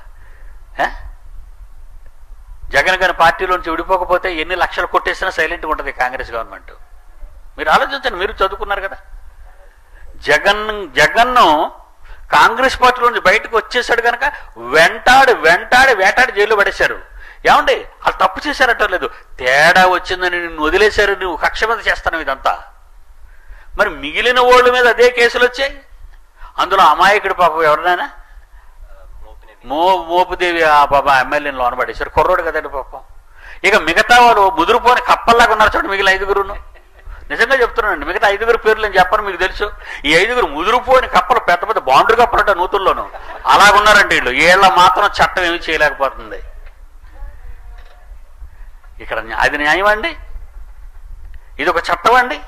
Speaker 1: జగన్ గారి పార్టీలోంచి విడిపోకపోతే ఎన్ని లక్షలు కొట్టేసినా సైలెంట్గా ఉంటుంది కాంగ్రెస్ గవర్నమెంట్. మీరు ఆలోచించండి, మీరు చదువుకున్నారు కదా. జగన్ జగన్ను కాంగ్రెస్ పార్టీలోంచి బయటకు వచ్చేసాడు కనుక వెంటాడి వెంటాడి వేటాడి జైల్లో పడేశారు. ఏమండి వాళ్ళు తప్పు చేశారట లేదు, తేడా వచ్చిందని నిన్ను వదిలేశారు, నువ్వు కక్ష మీద చేస్తాను ఇదంతా. మరి మిగిలిన వాళ్ళ మీద అదే కేసులు వచ్చాయి. అందులో అమాయకుడు పాపం ఎవరినైనా మో మోపుదేవి ఆ బాబా ఎమ్మెల్యేని లోన పడేశారు, కుర్రోడు కదండి పాపం. ఇక మిగతా వాళ్ళు ముదురుపోని కప్పల్లాగా ఉన్నారు చూడండి మిగిలిన ఐదుగురును. నిజంగా చెప్తున్నానండి, మిగతా ఐదుగురు పేర్లు నేను చెప్పను, మీకు తెలుసు. ఈ ఐదుగురు ముదురుపోని కప్పలు, పెద్ద పెద్ద బాండ్రు కప్పలు అంట నూతుల్లోనూ, అలాగున్నారండి వీళ్ళు. వీళ్ళ మాత్రం చట్టం ఏమి చేయలేకపోతుంది. ఇక్కడ అది న్యాయం అండి? ఇది ఒక చట్టం అండి?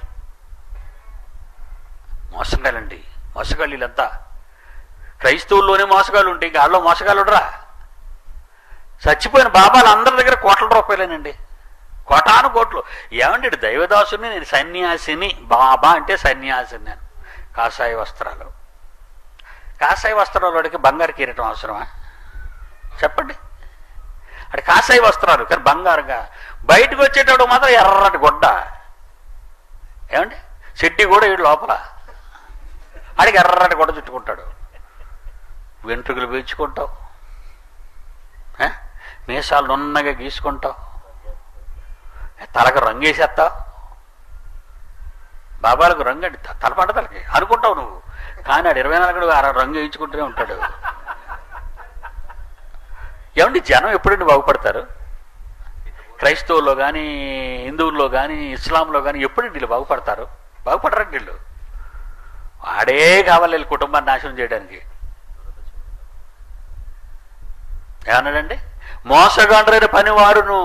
Speaker 1: మోసగాళ్ళండి, మోసగాళ్ళు వీళ్ళంతా. క్రైస్తవుల్లోనే మోసగాళ్ళు ఉంటే ఇంకా వాళ్ళలో మోసగాళ్ళు ఉండరా? చచ్చిపోయిన బాబాలు అందరి దగ్గర కోట్ల రూపాయలేనండి, కోటాను కోట్లు. ఏమండి దైవదాసుని, నేను సన్యాసిని, బాబా అంటే సన్యాసిని నేను. కాషాయ వస్త్రాలు, కాషాయ వస్త్రాలు వాడికి బంగారు కిరీటం అవసరమా చెప్పండి? అంటే కాషాయ వస్త్రాలు కానీ బంగారుగా, బయటకు వచ్చేటప్పుడు మాత్రం ఎర్రటి గుడ్డ. ఏమండి చెడ్డి కూడా వీడు లోపల, ఆడికి ఎర్రటి గుడ్డ చుట్టుకుంటాడు. వెంట్రుకలు పీల్చుకుంటావు, మీసాలు నున్నగా గీసుకుంటావు, తలకు రంగు వేసేస్తావు. బాబాలకు రంగు అండి తలపంట తలకి అనుకుంటావు నువ్వు, కానీ ఆడు ఇరవై నాలుగు ఆ రంగు వేయించుకుంటూనే ఉంటాడు. ఏమండి జనం ఎప్పుడండి బాగుపడతారు? క్రైస్తవుల్లో కానీ హిందువుల్లో కానీ ఇస్లాంలో కానీ ఎప్పుడండి వీళ్ళు బాగుపడతారు? బాగుపడరండి వీళ్ళు. వాడే కావాలి వీళ్ళు కుటుంబాన్ని నాశనం చేయడానికి. ఏమన్నాడండి? మోసగాండ్రైన పనివారును.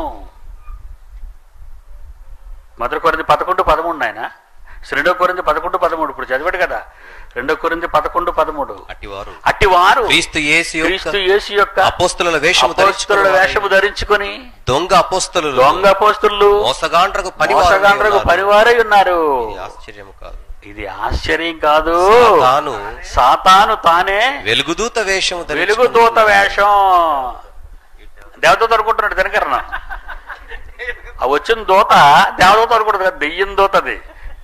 Speaker 1: మొదటి కొరింథీ పదకొండు పదమూడు ఆయన, రెండో కొరింథీ పదకొండు పదమూడు ఇప్పుడు చదివాడు కదా. రెండో కొరింథీ పదకొండు పదమూడు
Speaker 2: అట్టివారు
Speaker 1: అట్టివారు
Speaker 2: క్రీస్తు యేసు
Speaker 1: క్రీస్తు యేసు యొక్క
Speaker 2: అపోస్తలుల వేషము
Speaker 1: అపోస్తలుల వేషము ధరించుకొని
Speaker 2: దొంగ అపోస్తలు
Speaker 1: దొంగ అపోస్తలు
Speaker 2: మోసగాండ్రకు
Speaker 1: మోసగాండ్రకు పనివారై ఉన్నారు.
Speaker 2: ఆశ్చర్యం కాదు,
Speaker 1: ఇది ఆశ్చర్యం కాదు.
Speaker 2: తాను
Speaker 1: సాతాను తానే
Speaker 2: వెలుగుదూత వేషము
Speaker 1: వెలుగుదూత వేషం. దేవదూత అనుకుంటున్నాడు దినకరణ. ఆ వచ్చిన దూత దేవదూత అనుకుంటుంది కదా, దెయ్యం దూతది.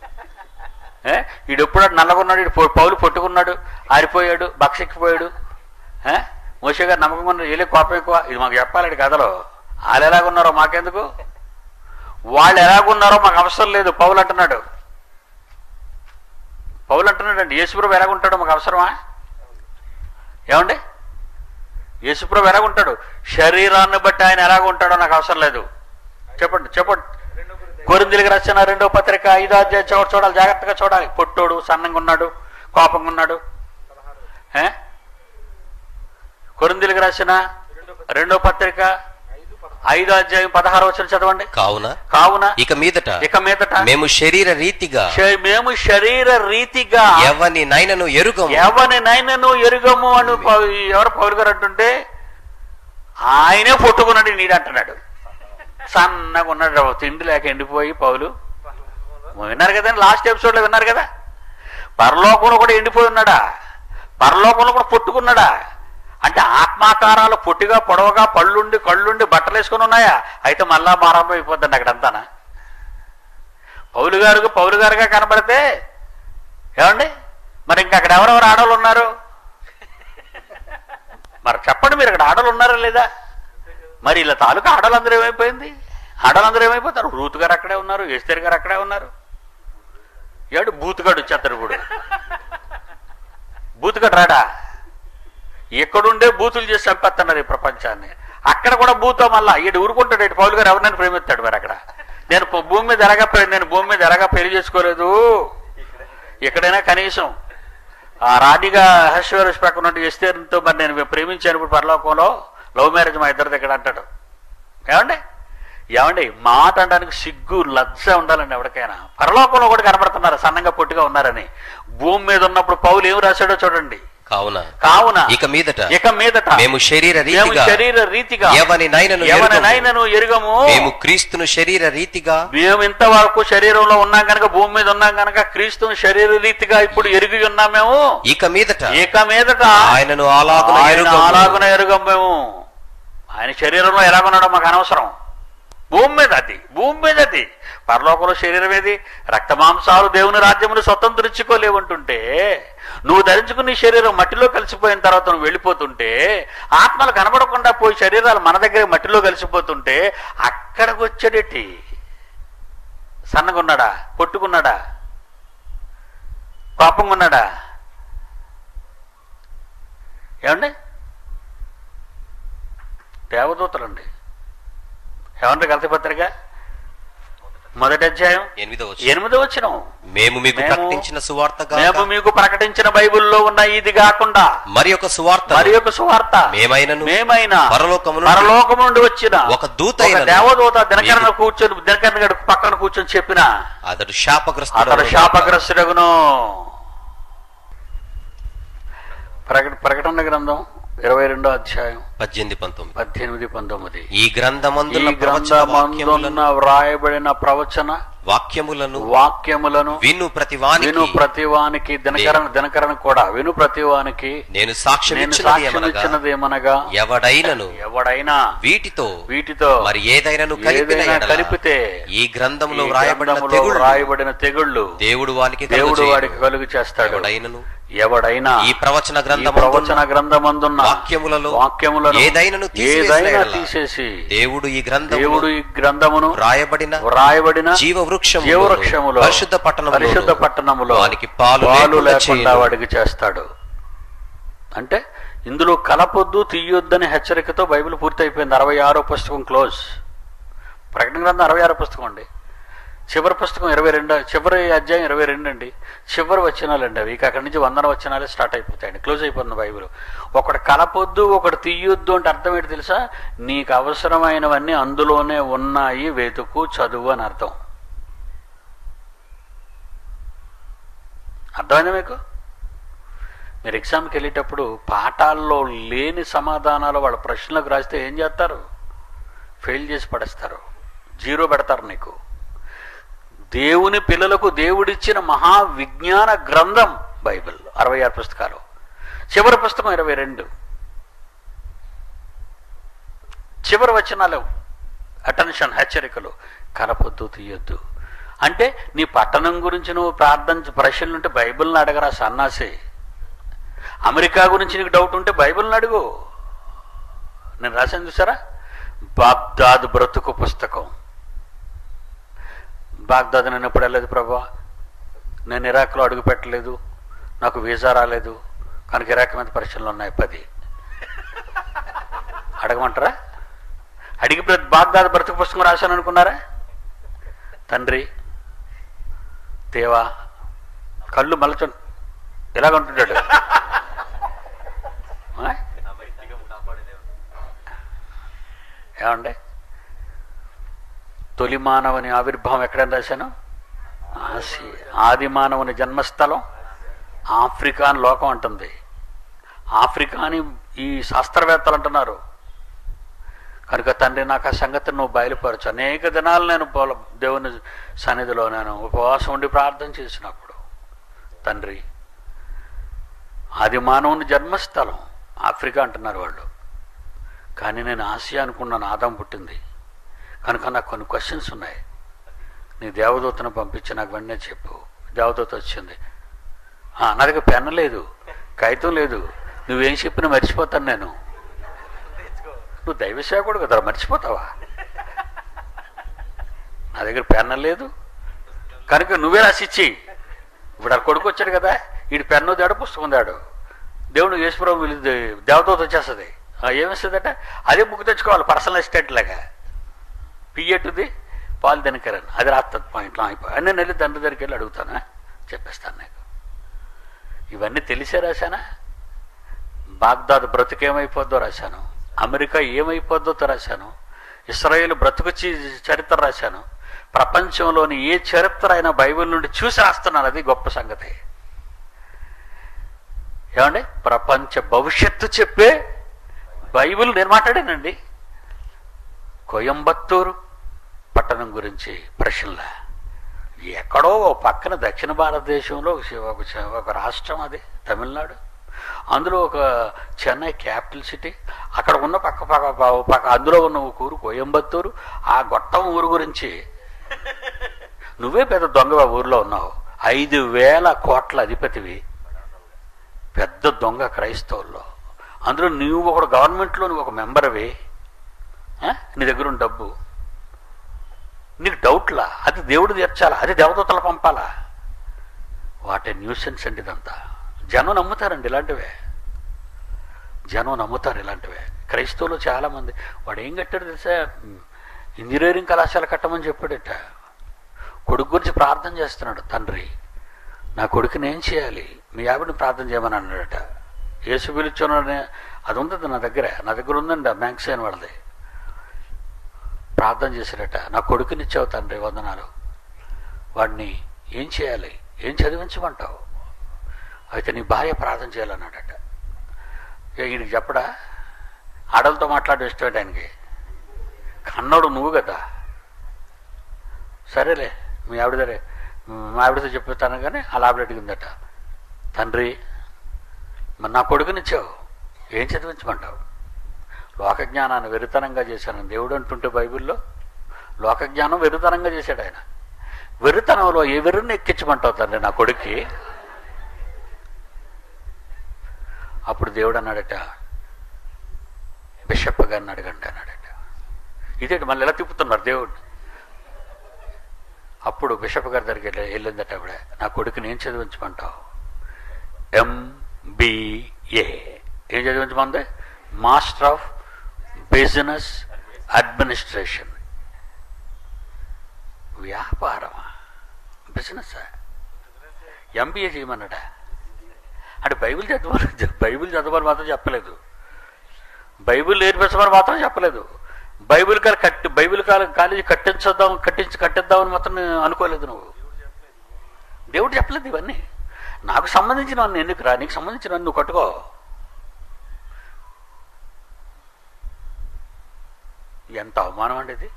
Speaker 1: వీడు ఎప్పుడు నల్లగున్నాడు, వీడు పౌలు పట్టుకున్నాడు, ఆరిపోయాడు, బక్సెక్కిపోయాడు. మోషే గారు నమ్మకం ఉన్నాడు, వీళ్ళే కోపం ఎక్కువ. ఇది మాకు చెప్పాలి కథలో. వాళ్ళు ఎలాగున్నారో మాకెందుకు, వాళ్ళు ఎలాగున్నారో మాకు అవసరం లేదు. పౌలు అంటున్నాడు పౌలు అంటున్నాడు అండి యేసుప్రభు ఎలాగుంటాడో మాకు అవసరమా? ఏమండి యేసుప్రభు ఎలాగుంటాడు, శరీరాన్ని బట్టి ఆయన ఎలాగుంటాడో నాకు అవసరం లేదు. చెప్పండి చెప్పండి. కొరింథీయులకు రాసిన రెండో పత్రిక ఐదో అధ్యాయం చూడ చూడాలి జాగ్రత్తగా చూడాలి. పొట్టోడు, సన్నంగా ఉన్నాడు, కోపంగా ఉన్నాడు. కొరింథీయులకు రాసిన రెండో పత్రిక ఐదో అధ్యాయం పదహారు వచనం చదవండి.
Speaker 2: కావున
Speaker 1: కావున
Speaker 2: ఇక మీదట
Speaker 1: ఇక మీదట
Speaker 2: మేము శరీర రీతిగా
Speaker 1: మేము శరీర రీతిగా
Speaker 2: ఎవని నైనను ఎరుగము
Speaker 1: ఎవని నైనను ఎరుగము అని ఎవరు పౌలు గారు అంటుంటే ఆయనే పొట్టుకున్నాడు నీడు అంటున్నాడు. సన్నగా ఉన్నాడు, తిండి లేక ఎండిపోయి పౌలు. విన్నారు కదండి, లాస్ట్ ఎపిసోడ్ లో విన్నారు కదా. పరలోకంలో కూడా ఎండిపోయి ఉన్నాడా, పరలోకంలో కూడా పొట్టుకున్నాడా. అంటే ఆత్మాకారాలు పొట్టిగా పొడవగా పళ్ళుండి కళ్ళుండి బట్టలు వేసుకుని ఉన్నాయా? అయితే మళ్ళా మారంభం అయిపోద్దండి అక్కడంతానా. పౌలు గారు పౌలు గారుగా కనబడితే ఏమండి మరి ఇంకా అక్కడ ఎవరెవరు ఆడవాళ్ళు ఉన్నారు? మరి చెప్పండి, మీరు అక్కడ ఆడవాళ్ళు ఉన్నారా లేదా? మరి ఇలా తాలూకా ఆడవాళ్ళందరూ ఏమైపోయింది? ఆడవాళ్ళందరూ ఏమైపోతారు? రూతు గారు అక్కడే ఉన్నారు, ఎస్తేర్ గారు అక్కడే ఉన్నారు. ఏడు బూతుగాడు వచ్చేస్తారు ఇప్పుడు. బూతుగాడు రాడా? ఎక్కడుండే బూతులు చేసి చంపేస్తున్నారు ఈ ప్రపంచాన్ని. అక్కడ కూడా బూతో మళ్ళా ఈడు ఊరుకుంటాడు. ఇటు పౌలు గారు ఎవరినైనా ప్రేమిస్తాడు. మరి అక్కడ నేను భూమి మీద ఎలాగా నేను భూమి మీద ఎలాగా పెళ్లి చేసుకోలేదు, ఎక్కడైనా కనీసం ఆ రాణిగా అహశ్వరస్ పక్కన నుండి ఎస్తేర్తో మరి నేను ప్రేమించాను ఇప్పుడు పరలోకంలో, లవ్ మ్యారేజ్ మా ఇద్దరి దగ్గర అంటాడు. ఏమండి ఏమండి మాట అనడానికి సిగ్గు లజ్జ ఉండాలండి ఎవరికైనా. పరలోకంలో కూడా కనబడుతున్నారు సన్నంగా పొట్టిగా ఉన్నారని. భూమి మీద ఉన్నప్పుడు పౌలు ఏం రాశాడో చూడండి.
Speaker 2: కావున
Speaker 1: కావున
Speaker 2: ఇక మీదట
Speaker 1: ఇక మీదట
Speaker 2: మేము శరీర
Speaker 1: మేము
Speaker 2: రీతిగా
Speaker 1: శరీర రీతిగా
Speaker 2: ఎవని నైనను ఎరుగము.
Speaker 1: ఎవరినైనను ఎరుగము.
Speaker 2: మేము క్రీస్తును శరీర రీతిగా
Speaker 1: మేము ఇంతవరకు శరీరంలో ఉన్నాం కనుక, భూమి మీద ఉన్నాం కనుక క్రీస్తుని శరీర రీతిగా ఇప్పుడు ఎరిగి ఉన్నాం మేము.
Speaker 2: ఇక మీదట
Speaker 1: ఇక మీదట
Speaker 2: ఆయనను అలాగున
Speaker 1: ఆయన
Speaker 2: ఎరుగము.
Speaker 1: అలాగున ఎరుగం మేము. ఆయన శరీరంలో ఎలాగున్నాడో మాకు అనవసరం. భూమి మీద అది, భూమి మీద అది. పరలోకంలో శరీరం ఏది? రక్తమాంసాలు దేవుని రాజ్యమును స్వతంత్రించుకోలేవంటుంటే, నువ్వు ధరించుకుని శరీరం మట్టిలో కలిసిపోయిన తర్వాత నువ్వు వెళ్ళిపోతుంటే, ఆత్మలు కనబడకుండా పోయి శరీరాలు మన దగ్గర మట్టిలో కలిసిపోతుంటే అక్కడికి వచ్చాడేటి? సన్నగున్నాడా? పొట్టుకున్నాడా? పాపంగా ఉన్నాడా? ఏమండి? దేవదూతలండి. ఏమంటే గలతీ పత్రిక మొదటి అధ్యాయం
Speaker 2: ఎనిమిదో వచనం.
Speaker 1: ఎనిమిదో వచనం,
Speaker 2: మేము మీకు
Speaker 1: మేము-
Speaker 2: ప్రకటించిన సువార్త
Speaker 1: మేము మీకు ప్రకటించిన బైబిల్లో ఉన్న ఇది కాకుండా
Speaker 2: మరి ఒక సువార్త
Speaker 1: మరి ఒక సువార్త
Speaker 2: మేమైనను
Speaker 1: మేమైనా
Speaker 2: పరలోకము నుండి
Speaker 1: పరలోకము నుండి వచ్చిన
Speaker 2: ఒక దూత
Speaker 1: ఒక
Speaker 2: అయినను
Speaker 1: దేవదూత దినకరణ కూర్చొని దినకరణ గడు పక్కన కూర్చొని చెప్పిన
Speaker 2: అతడు శాపగ్రస్తుడు
Speaker 1: అతడు శాపగ్రస్తుడగును. ప్రకట ప్రకటన గ్రంథం ఇరవై రెండో అధ్యాయం
Speaker 2: పద్దెనిమిది పంతొమ్మిది.
Speaker 1: పద్దెనిమిది పంతొమ్మిది.
Speaker 2: ఈ గ్రంథమందున
Speaker 1: ఈ
Speaker 2: ప్రవచన వాక్యములను
Speaker 1: గ్రంథమందున్న వ్రాయబడిన ప్రవచన
Speaker 2: వాక్యములను
Speaker 1: వాక్యములను
Speaker 2: విను ప్రతివానికి
Speaker 1: విను ప్రతివానికి దినకరణ దినకరణ కూడా విను ప్రతివానికి
Speaker 2: నేను సాక్ష్యం
Speaker 1: నేను
Speaker 2: ఇచ్చినది
Speaker 1: సాక్ష్యం
Speaker 2: ఏమనగా
Speaker 1: ఇచ్చినదేమనగా
Speaker 2: ఎవడైనను
Speaker 1: ఎవడైనా
Speaker 2: వీటితో
Speaker 1: వీటితో
Speaker 2: మరి ఏదైనను కలిపిన
Speaker 1: ఏదైనా
Speaker 2: ఎడల
Speaker 1: కలిపితే
Speaker 2: ఈ గ్రంథములో
Speaker 1: ఈ
Speaker 2: వ్రాయబడిన
Speaker 1: గ్రంథములో
Speaker 2: తెగుళ్ళు
Speaker 1: వ్రాయబడిన తెగుళ్ళు
Speaker 2: దేవుడు వానికి
Speaker 1: దేవుడు
Speaker 2: కలుగజేయును.
Speaker 1: వాడికి కలుగు చేస్తాడు.
Speaker 2: ఎవడైనను
Speaker 1: ఎవడైనా
Speaker 2: ఈ ప్రవచన
Speaker 1: ఈ
Speaker 2: గ్రంథం
Speaker 1: ప్రవచన గ్రంథమందున్న
Speaker 2: వాక్యములలో
Speaker 1: వాక్యములను
Speaker 2: ఏదైనను తీసివేసిన
Speaker 1: ఏదైనా
Speaker 2: ఎడల
Speaker 1: తీసేసి
Speaker 2: దేవుడు ఈ గ్రంథములో
Speaker 1: దేవుడు ఈ గ్రంథమును
Speaker 2: వ్రాయబడిన
Speaker 1: వ్రాయబడిన
Speaker 2: జీవ వృక్షములో
Speaker 1: జీవవృక్షములో
Speaker 2: పరిశుద్ధ పట్టణములో
Speaker 1: పరిశుద్ధ పట్టణములో
Speaker 2: వానికి పాలు
Speaker 1: పాలు
Speaker 2: లేకుండా
Speaker 1: లేకుండా
Speaker 2: చేయును.
Speaker 1: వాడికి చేస్తాడు. అంటే ఇందులో కలపొద్దు తీయొద్దని హెచ్చరికతో బైబిల్ పూర్తి అయిపోయింది. అరవై ఆరో పుస్తకం క్లోజ్. ప్రకటన గ్రంథం అరవై ఆరో పుస్తకం అండి. చివరి పుస్తకం ఇరవై రెండు చివరి అధ్యాయం ఇరవై రెండు అండి. చివరి వచనాలండి అవి. ఇక అక్కడి నుంచి వందన వచనాలే స్టార్ట్ అయిపోతాయండి. క్లోజ్ అయిపోతుంది బైబిల్. ఒకటి కలపొద్దు ఒకటి తీయొద్దు అంటే అర్థం ఏంటి తెలుసా? నీకు అవసరమైనవన్నీ అందులోనే ఉన్నాయి, వెతుకు, చదువు అని అర్థం. అర్థమైందా మీకు? మీరు ఎగ్జామ్కి వెళ్ళేటప్పుడు పాఠాల్లో లేని సమాధానాలు వాళ్ళ ప్రశ్నలకు రాస్తే ఏం చేస్తారు? ఫెయిల్ చేసి పడేస్తారు, జీరో పెడతారు నీకు. దేవుని పిల్లలకు దేవుడిచ్చిన మహా విజ్ఞాన గ్రంథం బైబిల్. అరవై ఆరు పుస్తకాలు. చివరి పుస్తకం ఇరవై రెండు. చివరి వచనాలు అటెన్షన్, హెచ్చరికలు. కలపొద్దు తీయొద్దు అంటే నీ పట్టణం గురించి నువ్వు ప్రార్థన ప్రశ్నలు ఉంటే బైబిల్ని అడగరా సన్నాసి. అమెరికా గురించి నీకు డౌట్ ఉంటే బైబిల్ని అడుగు. నేను రాశాను చూసారా? బాగ్దాద్ బ్రతుకు పుస్తకం. బాగ్దాద్ నేను ఎప్పుడు వెళ్ళలేదు ప్రభా, నేను ఇరాక్లో అడుగు పెట్టలేదు, నాకు వీసా రాలేదు కనుక ఇరాక్ మీద పరీక్షలు ఉన్నాయి పది. అడగమంటారా? అడిగి బాగ్దాద్ బ్రతుకు పుస్తకం రాశాను అనుకున్నారా? తండ్రి దేవా కళ్ళు మలచ ఎలాగంటుంటాడు. ఏమండి? తొలి మానవుని ఆవిర్భావం ఎక్కడని రాశాను? ఆసియా. ఆది మానవుని జన్మస్థలం ఆఫ్రికా అని లోకం అంటుంది. ఆఫ్రికా అని ఈ శాస్త్రవేత్తలు అంటున్నారు. కనుక తండ్రి నాకు ఆ సంగతిని నువ్వు బయలుపరచు. అనేక దినాలు నేను పోల దేవుని సన్నిధిలో నేను ఉపవాసం ఉండి ప్రార్థన చేసినప్పుడు తండ్రి ఆది మానవుని జన్మస్థలం ఆఫ్రికా అంటున్నారు వాళ్ళు. కానీ నేను ఆసియా అనుకున్నాను. ఆదాం పుట్టింది కనుక నాకు కొన్ని క్వశ్చన్స్ ఉన్నాయి. నీ దేవదూతను పంపించి నాకు వెంటనే చెప్పు. దేవదూత వచ్చింది. నా దగ్గర పెన్ను లేదు, కాగితం లేదు, నువ్వేం చెప్పినా మర్చిపోతాను నేను. నువ్వు దైవసేవకుడు కదా, మర్చిపోతావా? నా దగ్గర పెన్ను లేదు కనుక నువ్వే రాసిచ్చి. ఇప్పుడు ఆ కొడుకు వచ్చాడు కదా, వీడి పెన్ను దాడు, పుస్తకం దాడు. దేవుడు యేసుప్రభు దేవదూత వచ్చేస్తుంది. ఏమిస్తుందట? అదే బుక్ తెచ్చుకోవాలి పర్సనల్ అసిస్టెంట్ లాగా. పిఎట్టుది పాలు దినకరన్ అది రాస్తుంది పాయింట్లో అయిపోయి. నేను వెళ్ళి తండ్రి దగ్గరికి వెళ్ళి అడుగుతానా, చెప్పేస్తాను నీకు. ఇవన్నీ తెలిసే రాశానా? బాగ్దాద్ బ్రతుకేమైపోద్దో రాశాను, అమెరికా ఏమైపోద్దో రాశాను, ఇశ్రాయేలు బ్రతుకు చీ- చరిత్ర రాశాను. ప్రపంచంలోని ఏ చరిత్ర అయినా బైబిల్ నుండి చూసి రాస్తున్నాను. అది గొప్ప సంగతి. ఏమండి, ప్రపంచ భవిష్యత్తు చెప్పే బైబిల్ నేను మాట్లాడానండి. కోయంబత్తూరు పట్టణం గురించి ప్రశ్నలా, ఎక్కడో ఓ పక్కన దక్షిణ భారతదేశంలో ఒక ఒక- ఒక రాష్ట్రం అది తమిళనాడు, అందులో ఒక చెన్నై క్యాపిటల్ సిటీ, అక్కడ ఉన్న పక్క పక్క పక్క- పక్క అందులో ఉన్న ఒక ఊరు కోయంబత్తూరు. ఆ గొట్టం ఊరు గురించి నువ్వే పెద్ద దొంగ ఊరిలో ఉన్నావు. ఐదు వేల కోట్ల అధిపతివి, పెద్ద దొంగ క్రైస్తవుల్లో. అందులో నువ్వు ఒక గవర్నమెంట్లో నువ్వు ఒక మెంబర్వి. ఆ? నీ దగ్గర ఉన్న డబ్బు నీకు డౌట్లా? అది దేవుడు తీర్చాలా? అది దేవదూతలు పంపాలా? వాటి న్యూసెన్స్ అండి ఇదంతా. జనం నమ్ముతారండి ఇలాంటివే, జనం నమ్ముతారు ఇలాంటివే. క్రైస్తవులు చాలామంది, వాడు ఏం కట్టాడు తెలుసా, ఇంజనీరింగ్ కళాశాల కట్టమని చెప్పాడట. కొడుకు గురించి ప్రార్థన చేస్తున్నాడు. తండ్రి, నా కొడుకుని ఏం చేయాలి, మీ ఆవిడని ప్రార్థన చేయమని అన్నాడట. యేసు పిలుచున్నాడని అది ఉంది నా దగ్గర, నా దగ్గర ఉందండి ఆ మ్యాగ్జైన్ వాళ్ళది. ప్రార్థన చేశాడట, నా కొడుకునిచ్చావు తండ్రి, వందనాలు. వాడిని ఏం చేయాలి, ఏం చదివించమంటావు? అయితే నీ భార్య ప్రార్థన చేయాలన్నాడట. ఇక ఈయనకి చెప్పడా, ఆడలతో మాట్లాడే ఇష్టమేట ఆయనకి. కన్నోడు నువ్వు కదా, సరేలే మీ ఆవిడదరే, మా ఆవిడతో చెప్తాను. కానీ అలా ఆవిడ అడిగిందట, తండ్రి మరి నా కొడుకునిచ్చావు, ఏం చదివించమంటావు? లోకజ్ఞానాన్ని వెరితనంగా చేశాను దేవుడు అంటుంటే బైబిల్లో లోకజ్ఞానం వెరితనంగా చేశాడు ఆయన. వెరితనంలో ఏ వెర్రిని ఎక్కించమంటావు తండ్రి నా కొడుక్కి? అప్పుడు దేవుడు అన్నాడట, బిషప్ గారిని అడగండి అన్నాడట. ఇదేంటి మళ్ళీ ఎలా తిప్పుతున్నారు దేవుడిని? అప్పుడు బిషప్ గారి దగ్గరికి వెళ్ళి వెళ్ళిందట ఆవిడ, నా కొడుకుని ఏం చదివించమంటావు? ఎంబీఏ. ఏం చదివించమంది? Master of business administration. వ్యాపారమా, బిజినెస్సా? ఎంబీఏ చేయమన్నాడా? అంటే బైబిల్ చదవాలి, బైబిల్ చదవని మాత్రం చెప్పలేదు, బైబిల్ నేర్పించమని మాత్రం చెప్పలేదు, బైబిల్ కాలు కట్టి బైబిల్ కాలు కాలేజీ కట్టించద్దాం కట్టించి కట్టిద్దామని మాత్రం అనుకోలేదు నువ్వు. దేవుడు చెప్పలేదు ఇవన్నీ. నాకు సంబంధించినవన్నీ ఎందుకు రా, నీకు సంబంధించినవన్నీ నువ్వు కట్టుకో. ఎంత అవమానం అండి ఇది.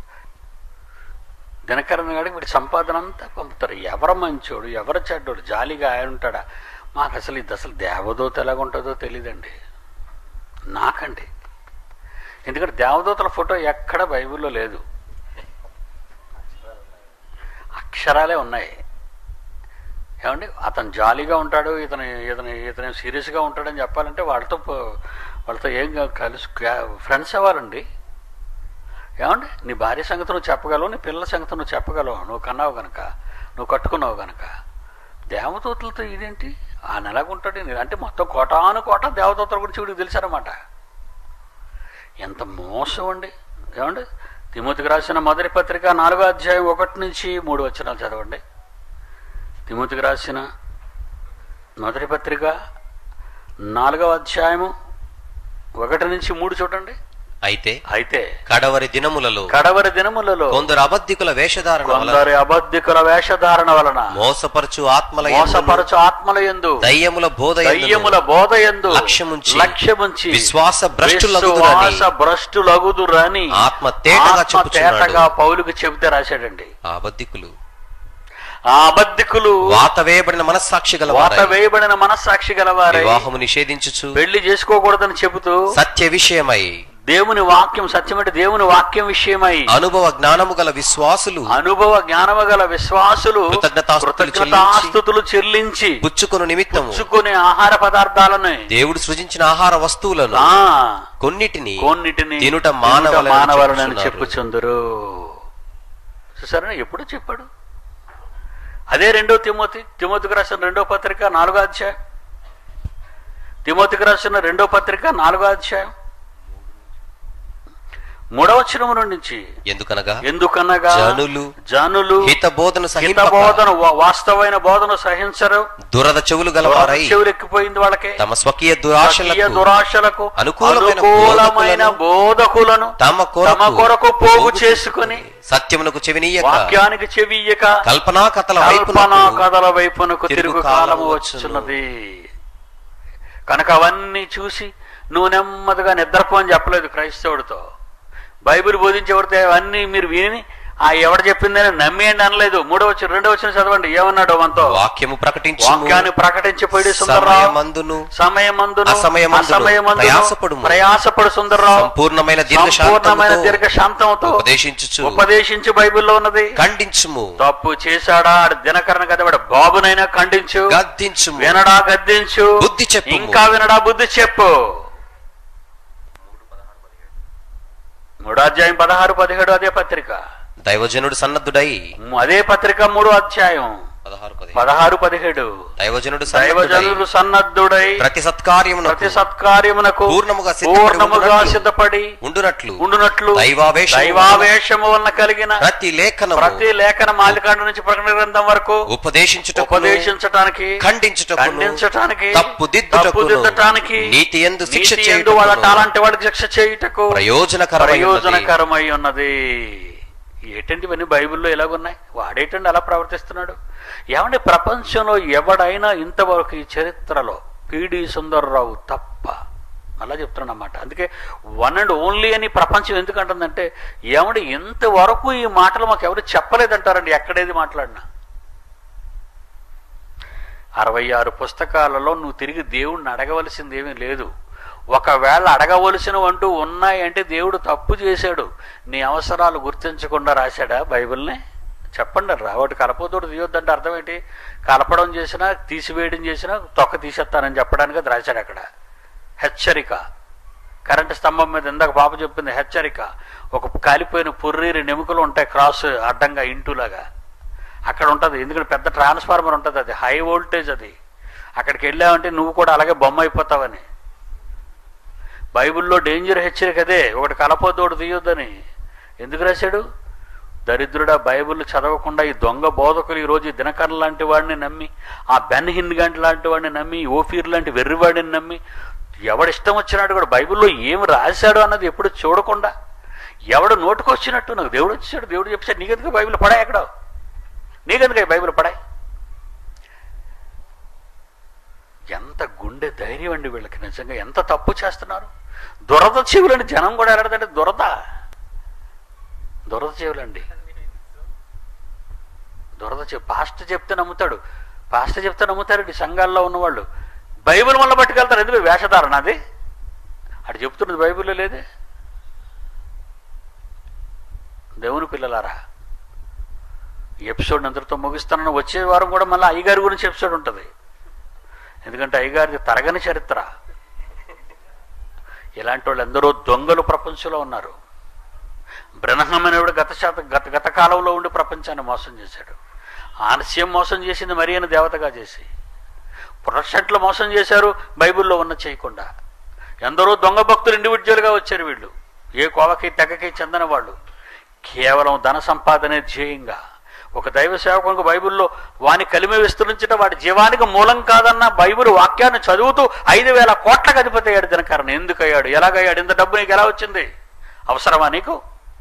Speaker 1: దినకరణ గాడికి వీడి సంపాదన అంతా పంపుతారు. ఎవరు మంచోడు ఎవరు చెడ్డోడు జాలిగా ఆయన ఉంటాడా? మాకు అసలు ఇది అసలు దేవదూత ఎలాగుంటుందో తెలియదండి నాకండి. ఎందుకంటే దేవదూతల ఫోటో ఎక్కడ బైబిల్లో లేదు, అక్షరాలే ఉన్నాయి. ఏమండి, అతను జాలీగా ఉంటాడు, ఇతను ఇతను ఇతను సీరియస్గా ఉంటాడని చెప్పాలంటే వాళ్ళతో వాళ్ళతో ఏం కలిసి ఫ్రెండ్స్ అవ్వాలండి. ఏమండి, నీ భార్య సంగతి నువ్వు చెప్పగలవు, నీ పిల్లల సంగతి నువ్వు చెప్పగలవు, నువ్వు కన్నావు కనుక, నువ్వు కట్టుకున్నావు కనుక. దేవదూతలతో ఇదేంటి, ఆయన ఎలాగుంటాడు అంటే మొత్తం కోటాను కోట దేవదూతల గురించి వీడికి తెలుసన్నమాట. ఎంత మోసం అండి. ఏమండి, తిమోతికి రాసిన మొదటి పత్రిక నాలుగో అధ్యాయం ఒకటి నుంచి మూడు వచనాలు చదవండి. తిమోతికి రాసిన మొదటి పత్రిక నాలుగవ అధ్యాయము ఒకటి నుంచి మూడు చూడండి.
Speaker 2: అయితే
Speaker 1: అయితే
Speaker 2: కడవరి దినములలో
Speaker 1: కడవరి దినములలో
Speaker 2: కొందరు అబద్ధికుల వేషధారణ వలన
Speaker 1: కొందరి అబద్ధికుల వేషధారణ వలన
Speaker 2: మోసపరచు ఆత్మల యందును
Speaker 1: మోసపరచు ఆత్మల యందు
Speaker 2: దయ్యముల బోధ యందును
Speaker 1: దయ్యముల బోధ యందు
Speaker 2: లక్ష్యముంచి
Speaker 1: లక్ష్యముంచి
Speaker 2: విశ్వాస భ్రష్టులగుదురని
Speaker 1: విశ్వాస భ్రష్టులగుదురని
Speaker 2: ఆత్మ తేటగా
Speaker 1: ఆత్మ
Speaker 2: చెప్పుచున్నాడు.
Speaker 1: తేటగా పౌలుకు చెబితే రాశాడండి.
Speaker 2: ఆ అబద్ధికులు
Speaker 1: ఆ అబద్ధికులు
Speaker 2: వాత వేయబడిన మనస్సాక్షి
Speaker 1: వాత
Speaker 2: గలవారై
Speaker 1: వేయబడిన మనస్సాక్షి గలవారై
Speaker 2: వివాహము నిషేధించుచు
Speaker 1: పెళ్లి చేసుకోకూడదని చెబుతూ
Speaker 2: సత్య విషయమై
Speaker 1: దేవుని వాక్యం సత్యమంటే దేవుని వాక్యం విషయమై
Speaker 2: అనుభవ జ్ఞానము గల విశ్వాసులు
Speaker 1: అనుభవ జ్ఞానము గల విశ్వాసులు
Speaker 2: కృతజ్ఞతాస్తుతులు
Speaker 1: కృతజ్ఞతాస్తుతులు చెల్లించి
Speaker 2: పుచ్చుకొను నిమిత్తము
Speaker 1: పుచ్చుకునే ఆహార పదార్థాలను
Speaker 2: దేవుడు సృజించిన ఆహార వస్తువులను
Speaker 1: ఆ
Speaker 2: కొన్నిటిని
Speaker 1: కొన్నిటిని
Speaker 2: తినుట మానవలని
Speaker 1: మానవాలని
Speaker 2: చెప్పుచున్నారు.
Speaker 1: చెప్పుచుందరు. చూసారా, ఎప్పుడు చెప్పాడు అదే. రెండో తిమోతి తిమోతికి రాసిన రెండో పత్రిక నాలుగో అధ్యాయం తిమోతికి రాసిన రెండో పత్రిక నాలుగో అధ్యాయం మూడవ వచనము నుంచి
Speaker 2: ఎందుకనగా
Speaker 1: ఎందుకనగా
Speaker 2: జనులు
Speaker 1: జనులు
Speaker 2: హిత బోధన
Speaker 1: హిత బోధన వాస్తవమైన బోధన సహించరు,
Speaker 2: దురద చెవులు గలవారై
Speaker 1: చెవులు ఎక్కిపోయింది వాళ్ళకి,
Speaker 2: తమ స్వకీయ దురాశలకు
Speaker 1: దురాశలకు
Speaker 2: అనుకూలమైన
Speaker 1: అనుకూలమైన బోధకులను
Speaker 2: తమ
Speaker 1: తమ కొరకు పోగు చేసుకుని
Speaker 2: సత్యమునకు చెవినీయక
Speaker 1: వాక్యానికి చెవియ్యక
Speaker 2: కల్పనా కథల
Speaker 1: కల్పనా
Speaker 2: వైపునకు
Speaker 1: కథల వైపునకు
Speaker 2: తిరుగు
Speaker 1: తిరుగు
Speaker 2: కాలము
Speaker 1: కాలము
Speaker 2: వచ్చును.
Speaker 1: వచ్చున్నది. కనుక అవన్నీ చూసి నువ్వు నెమ్మదిగా నిద్రపో అని చెప్పలేదు క్రైస్తవుడితో. బైబిల్ బోధించేవాడితే అవన్నీ మీరు విని ఆ ఎవడు చెప్పిందని నమ్మేయండి అనలేదు. మూడో వచ్చి రెండో వచ్చిన చదవండి ఏమన్నాడు మనతో.
Speaker 2: వాక్యము ప్రకటించు,
Speaker 1: వాక్యాన్ని ప్రకటించిపోయి
Speaker 2: సమయమందును
Speaker 1: సమయమందును
Speaker 2: అసమయమందును
Speaker 1: అసమయమందును
Speaker 2: ప్రయాసపడుము.
Speaker 1: ప్రయాసపడు సుందరరావు
Speaker 2: సంపూర్ణమైన
Speaker 1: సంపూర్ణమైన
Speaker 2: దీర్ఘశాంతముతో
Speaker 1: దీర్ఘ శాంతంతో
Speaker 2: ఉపదేశించుచు
Speaker 1: ఉపదేశించి బైబిల్లో ఉన్నది.
Speaker 2: ఖండించుము,
Speaker 1: తప్పు చేశాడా ఆడు దినకరణ కదా వాడు బాబునైనా ఖండించు,
Speaker 2: గద్దించుము,
Speaker 1: వినడా గద్దించు,
Speaker 2: బుద్ధి చెప్పుము.
Speaker 1: ఇంకా వినడా బుద్ధి చెప్పు. మూడో అధ్యాయం పదహారు పదిహేడు అదే పత్రిక,
Speaker 2: దైవజనుడు సన్నద్ధుడై
Speaker 1: అదే పత్రిక మూడో అధ్యాయం
Speaker 2: పదహారు పదిహేడు.
Speaker 1: పదహారు పదిహేడు
Speaker 2: దైవజనుడు
Speaker 1: దైవజనుడు సన్నద్ధుడై
Speaker 2: ప్రతి సత్కార్యమునకు
Speaker 1: ప్రతి సత్కార్యమునకు
Speaker 2: పూర్ణముగా సిద్ధపడి
Speaker 1: పూర్ణముగా
Speaker 2: ఉండునట్లు
Speaker 1: సిద్ధపడి
Speaker 2: ఉండునట్లు
Speaker 1: ఉండునట్లు
Speaker 2: దైవావేశము
Speaker 1: దైవావేశము వలన కలిగిన
Speaker 2: ప్రతి లేఖనము
Speaker 1: ప్రతి లేఖన మాలికాండ నుంచి ప్రకటన గ్రంథం వరకు
Speaker 2: ఉపదేశించుటకు
Speaker 1: ఉపదేశించటానికి
Speaker 2: ఖండించుటకు
Speaker 1: ఖండించటానికి
Speaker 2: తప్పుదిద్దుటకును
Speaker 1: తప్పుదిద్దటానికి
Speaker 2: నీతి యందు శిక్ష
Speaker 1: నీతి యందు వాళ్ళ
Speaker 2: చేయుటకును
Speaker 1: టాలంటి వాడికి శిక్ష చేయుటకు
Speaker 2: ప్రయోజనకరమై ఉన్నది.
Speaker 1: ప్రయోజనకరమై ఉన్నది. ఏంటంటే ఇవన్నీ బైబిల్లో ఎలాగున్నాయి, వాడేటండి అలా ప్రవర్తిస్తున్నాడు. ఏమంటే ప్రపంచంలో ఎవడైనా ఇంతవరకు ఈ చరిత్రలో పిడి సుందర్రావు తప్ప, అలా చెప్తున్నాను అన్నమాట. అందుకే వన్ అండ్ ఓన్లీ అని ప్రపంచం ఎందుకంటుందంటే ఏమంటే ఇంతవరకు ఈ మాటలు మాకు ఎవరు చెప్పలేదంటారండి ఎక్కడేది మాట్లాడినా. అరవై ఆరు పుస్తకాలలో నువ్వు తిరిగి దేవుణ్ణి అడగవలసింది ఏమీ లేదు. ఒకవేళ అడగవలసినవి అంటూ ఉన్నాయంటే దేవుడు తప్పు చేశాడు, నీ అవసరాలు గుర్తించకుండా రాశాడా బైబిల్ని? చెప్పండి రా. ఒకటి కలపతోడు తీయొద్దంటే అర్థం ఏంటి? కలపడం చేసినా తీసివేయడం చేసినా తొక్క తీసేస్తానని చెప్పడానికి అది రాశాడు అక్కడ. హెచ్చరిక. కరెంటు స్తంభం మీద ఇందాక బాబు చెప్పింది హెచ్చరిక. ఒక కాలిపోయిన పుర్రీరి నెముకలు ఉంటాయి క్రాస్ అడ్డంగా ఇంటూలాగా అక్కడ ఉంటుంది. ఎందుకంటే పెద్ద ట్రాన్స్ఫార్మర్ ఉంటుంది, అది హై వోల్టేజ్. అది అక్కడికి వెళ్ళావంటే నువ్వు కూడా అలాగే బొమ్మ అయిపోతావని. బైబిల్లో డేంజర్ హెచ్చరిక అదే, ఒకటి కలపతోడు తీయొద్దని. ఎందుకు రాశాడు? దరిద్రుడా, బైబిల్ చదవకుండా ఈ దొంగ బోధకులు ఈరోజు ఈ దినకరణ లాంటి వాడిని నమ్మి, ఆ బెన్ హిన్గంట్ లాంటి వాడిని నమ్మి, ఓఫీర్ లాంటి వెర్రివాడిని నమ్మి, ఎవడిష్టం వచ్చినట్టు కూడా బైబిల్లో ఏం రాశాడు అన్నది ఎప్పుడు చూడకుండా, ఎవడు నోటుకొచ్చినట్టు నాకు దేవుడు వచ్చాడు దేవుడు చెప్పాడు నీకెందుకు బైబిల్ పడాయి, ఎక్కడ నీకెందుకు బైబిల్ పడాయి? ఎంత గుండె ధైర్యం అండి వీళ్ళకి, నిజంగా ఎంత తప్పు చేస్తున్నారు. దురద చెవులని జనం కూడా ఎలాడంటే దురద దురద చెవులండి. దురద చెవు. పాస్టర్ చెప్తే నమ్ముతాడు, పాస్టర్ చెప్తే నమ్ముతారండి సంఘాల్లో ఉన్నవాళ్ళు. బైబిల్ వల్ల పట్టుకెళ్తారు. ఎందుకు వేషధారణ అది? అటు చెప్తున్నది బైబిల్లో లేదే. దేవుని పిల్లలారా, ఈ ఎపిసోడ్ అందరితో ముగిస్తానని వచ్చే వారం కూడా మళ్ళీ అయ్యగారి గురించి ఎపిసోడ్ ఉంటుంది. ఎందుకంటే అయ్యగారిది తరగని చరిత్ర. ఇలాంటి వాళ్ళు ఎందరో దొంగలు ప్రపంచంలో ఉన్నారు. బ్రహ్మం అనేవాడు గత శాత గత గత కాలంలో ఉండి ప్రపంచాన్ని మోసం చేశాడు. ఆలస్యం మోసం చేసింది మరి అని దేవతగా చేసి, ప్రొటెస్టెంట్లు మోసం చేశారు బైబిల్లో ఉన్న చేయకుండా. ఎందరో దొంగ భక్తులు ఇండివిజువల్గా వచ్చారు. వీళ్ళు ఏ కోవకి తెగకి చెందిన వాళ్ళు, కేవలం ధన సంపాదనే ధ్యేయంగా. ఒక దైవ సేవకునికి బైబిల్లో వాని కలిమి విస్తరించడం వాడి జీవానికి మూలం కాదన్న బైబిల్ వాక్యాన్ని చదువుతూ ఐదు వేల కోట్లకు అధిపతి అయ్యాడు దినకరణ. ఎందుకు అయ్యాడు? ఎలాగయ్యాడు? ఇంత డబ్బు నీకు ఎలా వచ్చింది? అవసరమా నీకు?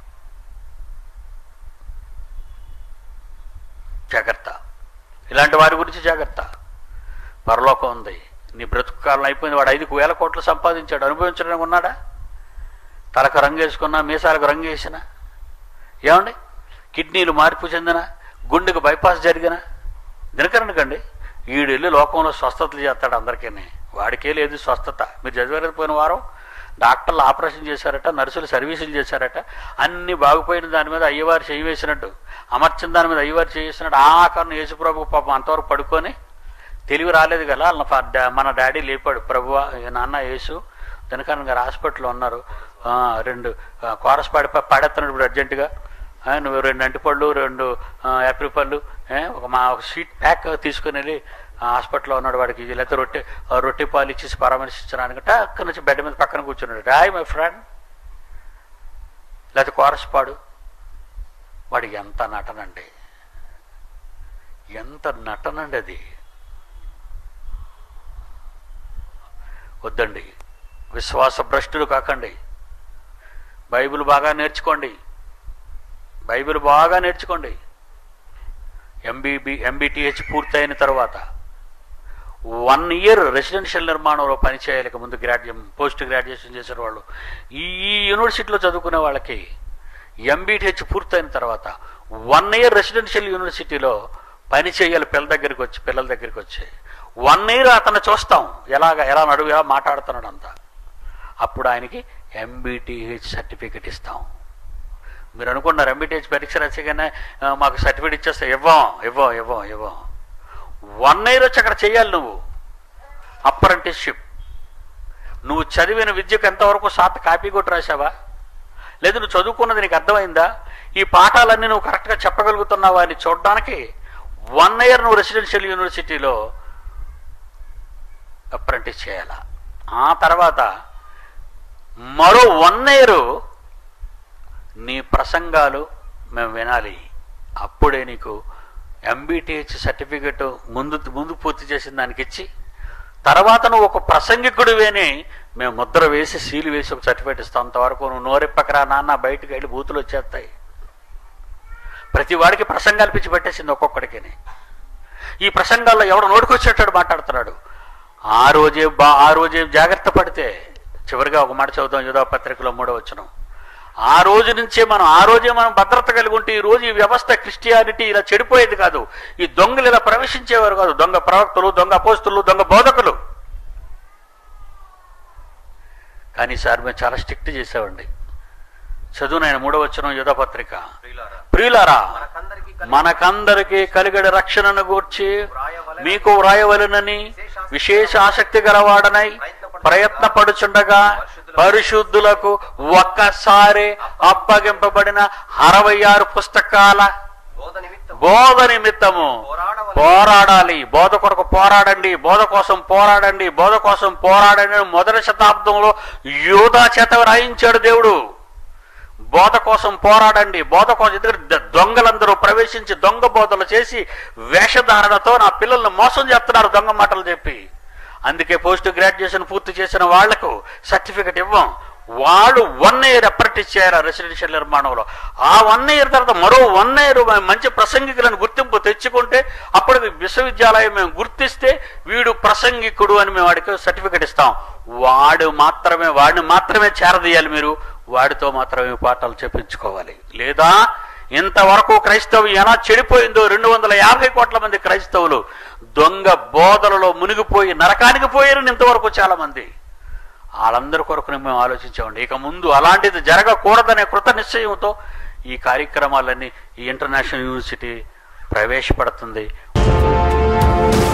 Speaker 1: జాగ్రత్త. ఇలాంటి వారి గురించి జాగ్రత్త. పరలోకం ఉంది. నీ బ్రతుకు కాలం అయిపోయింది. వాడు ఐదు వేల కోట్లు సంపాదించాడు, అనుభవించడానికి ఉన్నాడా? తలకు రంగు వేసుకున్నా, మీసాలకు రంగు వేసినా, ఏమండి కిడ్నీలు మార్పు చెందిన, గుండెకు బైపాస్ జరిగిన దినకరణకండి ఈడు వెళ్ళి లోకంలో స్వస్థతలు చేస్తాడు అందరికీ. వాడికే లేదు స్వస్థత. మీరు చదివేపోయిన వారం డాక్టర్లు ఆపరేషన్ చేశారట, నర్సులు సర్వీసులు చేశారట, అన్నీ బాగుపోయిన దాని మీద అయ్యవారు చేయి వేసినట్టు, అమర్చిన దాని మీద అయ్యవారు చేసినట్టు. ఆ కారణం యేసుప్రభు పాపం అంతవరకు పడుకొని తెలివి రాలేదు కదా. మన డాడీ లేపాడు, ప్రభువా నాన్న యేసు దినకరణ గారు హాస్పిటల్లో ఉన్నారు, రెండు కోరస్ పాడి పాడేస్తున్నాడు ఇప్పుడు అర్జెంటుగా, నువ్వు రెండు అంటిపళ్ళు, రెండు యాపిల్ పళ్ళు, ఒక మా ఒక స్వీట్ ప్యాక్ తీసుకుని వెళ్ళి హాస్పిటల్లో ఉన్నాడు. వాడికి లేకపోతే రొట్టె రొట్టె పాలు ఇచ్చేసి పరామర్శించడానికి అక్కడి నుంచి బెడ్ మీద పక్కన కూర్చున్నాడు. హాయ్ మై ఫ్రెండ్, లేకపోతే కోరస్ పాడు. వాడు ఎంత నటనండి, ఎంత నటనండి అది. వద్దండి, విశ్వాస భ్రష్టులు కాకండి. బైబిల్ బాగా నేర్చుకోండి, బైబిల్ బాగా నేర్చుకోండి. ఎంబీబీ ఎంబీటీహెచ్ పూర్తయిన తర్వాత వన్ ఇయర్ రెసిడెన్షియల్ నిర్మాణంలో పనిచేయాలి. ముందు గ్రాడ్యుయేషన్ పోస్ట్ గ్రాడ్యుయేషన్ చేసిన వాళ్ళు, ఈ ఈ యూనివర్సిటీలో చదువుకునే వాళ్ళకి ఎంబీటీహెచ్ పూర్తయిన తర్వాత వన్ ఇయర్ రెసిడెన్షియల్ యూనివర్సిటీలో పని చేయాలి. పిల్లల దగ్గరికి వచ్చి పిల్లల దగ్గరికి వచ్చి వన్ ఇయర్ అతను చూస్తాం ఎలాగ ఎలా నడువు ఎలా మాట్లాడుతున్నాడు అంతా. అప్పుడు ఆయనకి ఎంబీటీహెచ్ సర్టిఫికెట్ ఇస్తాం. మీరు అనుకున్నారు ఎంబీటీహెచ్ పరీక్ష రాసిగానే మాకు సర్టిఫికేట్ ఇచ్చేస్తా. ఇవ్వం ఇవ్వం ఇవ్వం ఇవ్వం వన్ ఇయర్ వచ్చి అక్కడ చేయాలి. నువ్వు అప్రెంటిస్షిప్. నువ్వు చదివిన విద్యకు ఎంతవరకు సాత కాపీ కొట్టి రాసావా, లేదు నువ్వు చదువుకున్నది నీకు అర్థమైందా, ఈ పాఠాలన్నీ నువ్వు కరెక్ట్గా చెప్పగలుగుతున్నావా అని చూడడానికి వన్ ఇయర్ నువ్వు రెసిడెన్షియల్ యూనివర్సిటీలో అప్రెంటిస్ చేయాల. ఆ తర్వాత మరో వన్ ఇయర్ నీ ప్రసంగాలు మేము వినాలి. అప్పుడే నీకు ఎంబీటీహెచ్ సర్టిఫికెట్ ముందు ముందు పూర్తి చేసిన దానికి ఇచ్చి, తర్వాత నువ్వు ఒక ప్రసంగికుడివేని మేము ముద్ర వేసి సీలు వేసి ఒక సర్టిఫికేట్ ఇస్తాం. అంతవరకు నువ్వు నోరెప్పకరా నాన్న, బయటకు వెళ్ళి బూతులు వచ్చేస్తాయి. ప్రతి వాడికి ప్రసంగాలు పిచ్చి పెట్టేసింది ఒక్కొక్కడికి. ఈ ప్రసంగాల్లో ఎవడు నోటుకొచ్చేటాడు మాట్లాడుతున్నాడు. ఆ రోజే బా ఆ రోజే జాగ్రత్త పడితే, చివరిగా ఒక మాట చదువుతాం యూదా పత్రికలో మూడో వచనం, ఆ రోజు నుంచే మనం ఆ రోజే మనం భద్రత కలిగి ఉంటే ఈ రోజు ఈ వ్యవస్థ క్రిస్టియానిటీ ఇలా చెడిపోయేది కాదు. ఈ దొంగలు ఇలా ప్రవేశించేవారు కాదు. దొంగ ప్రవక్తలు, దొంగ అపోస్తులు, దొంగ బోధకులు. కానీ సార్ మేము చాలా స్ట్రిక్ట్ చేసామండి. చదువు నాయన మూడో వచనం యూదా పత్రిక. ప్రియులారా, మనకందరికీ కలిగడి రక్షణను గూర్చి మీకు వ్రాయవలెనని విశేష ఆసక్తి గలవాడనై ప్రయత్నపడుచుండగా పరిశుద్ధులకు ఒక్కసారి అప్పగింపబడిన అరవై ఆరు పుస్తకాల బోధ నిమిత్తము పోరాడాలి. బోధ కొరకు పోరాడండి, బోధ కోసం పోరాడండి, బోధ కోసం పోరాడండి. మొదటి శతాబ్దంలో యూదా చేత రాయించాడు దేవుడు. బోధ కోసం పోరాడండి, బోధ కోసం. ఎందుకంటే దొంగలందరూ ప్రవేశించి దొంగ బోధలు చేసి వేషధారణతో నా పిల్లల్ని మోసం చేస్తున్నారు దొంగ మాటలు చెప్పి. అందుకే పోస్ట్ గ్రాడ్యుయేషన్ పూర్తి చేసిన వాళ్లకు సర్టిఫికెట్ ఇవ్వం. వాళ్ళు వన్ ఇయర్ అప్రెంటిస్ చేయాలి రెసిడెన్షియల్ నిర్మాణంలో. ఆ వన్ ఇయర్ తర్వాత మరో వన్ ఇయర్ మంచి ప్రసంగికులను గుర్తింపు తెచ్చుకుంటే అప్పుడు విశ్వవిద్యాలయం మేము గుర్తిస్తే వీడు ప్రసంగికుడు అని మేము వాడికి సర్టిఫికెట్ ఇస్తాం. వాడు మాత్రమే వాడిని మాత్రమే చేరదీయాలి. మీరు వాడితో మాత్రమే పాఠాలు చెప్పించుకోవాలి. లేదా ఇంతవరకు క్రైస్తవం ఎలా చెడిపోయిందో, రెండు వందల యాభై కోట్ల మంది క్రైస్తవులు దొంగ బోధలలో మునిగిపోయి నరకానికి పోయారు ఇంతవరకు చాలా మంది. వాళ్ళందరి కొరకు మేము ఆలోచించామండి. ఇక ముందు అలాంటిది జరగకూడదనే కృత నిశ్చయంతో ఈ కార్యక్రమాలన్నీ ఈ ఇంటర్నేషనల్ యూనివర్సిటీ ప్రవేశపెడుతుంది.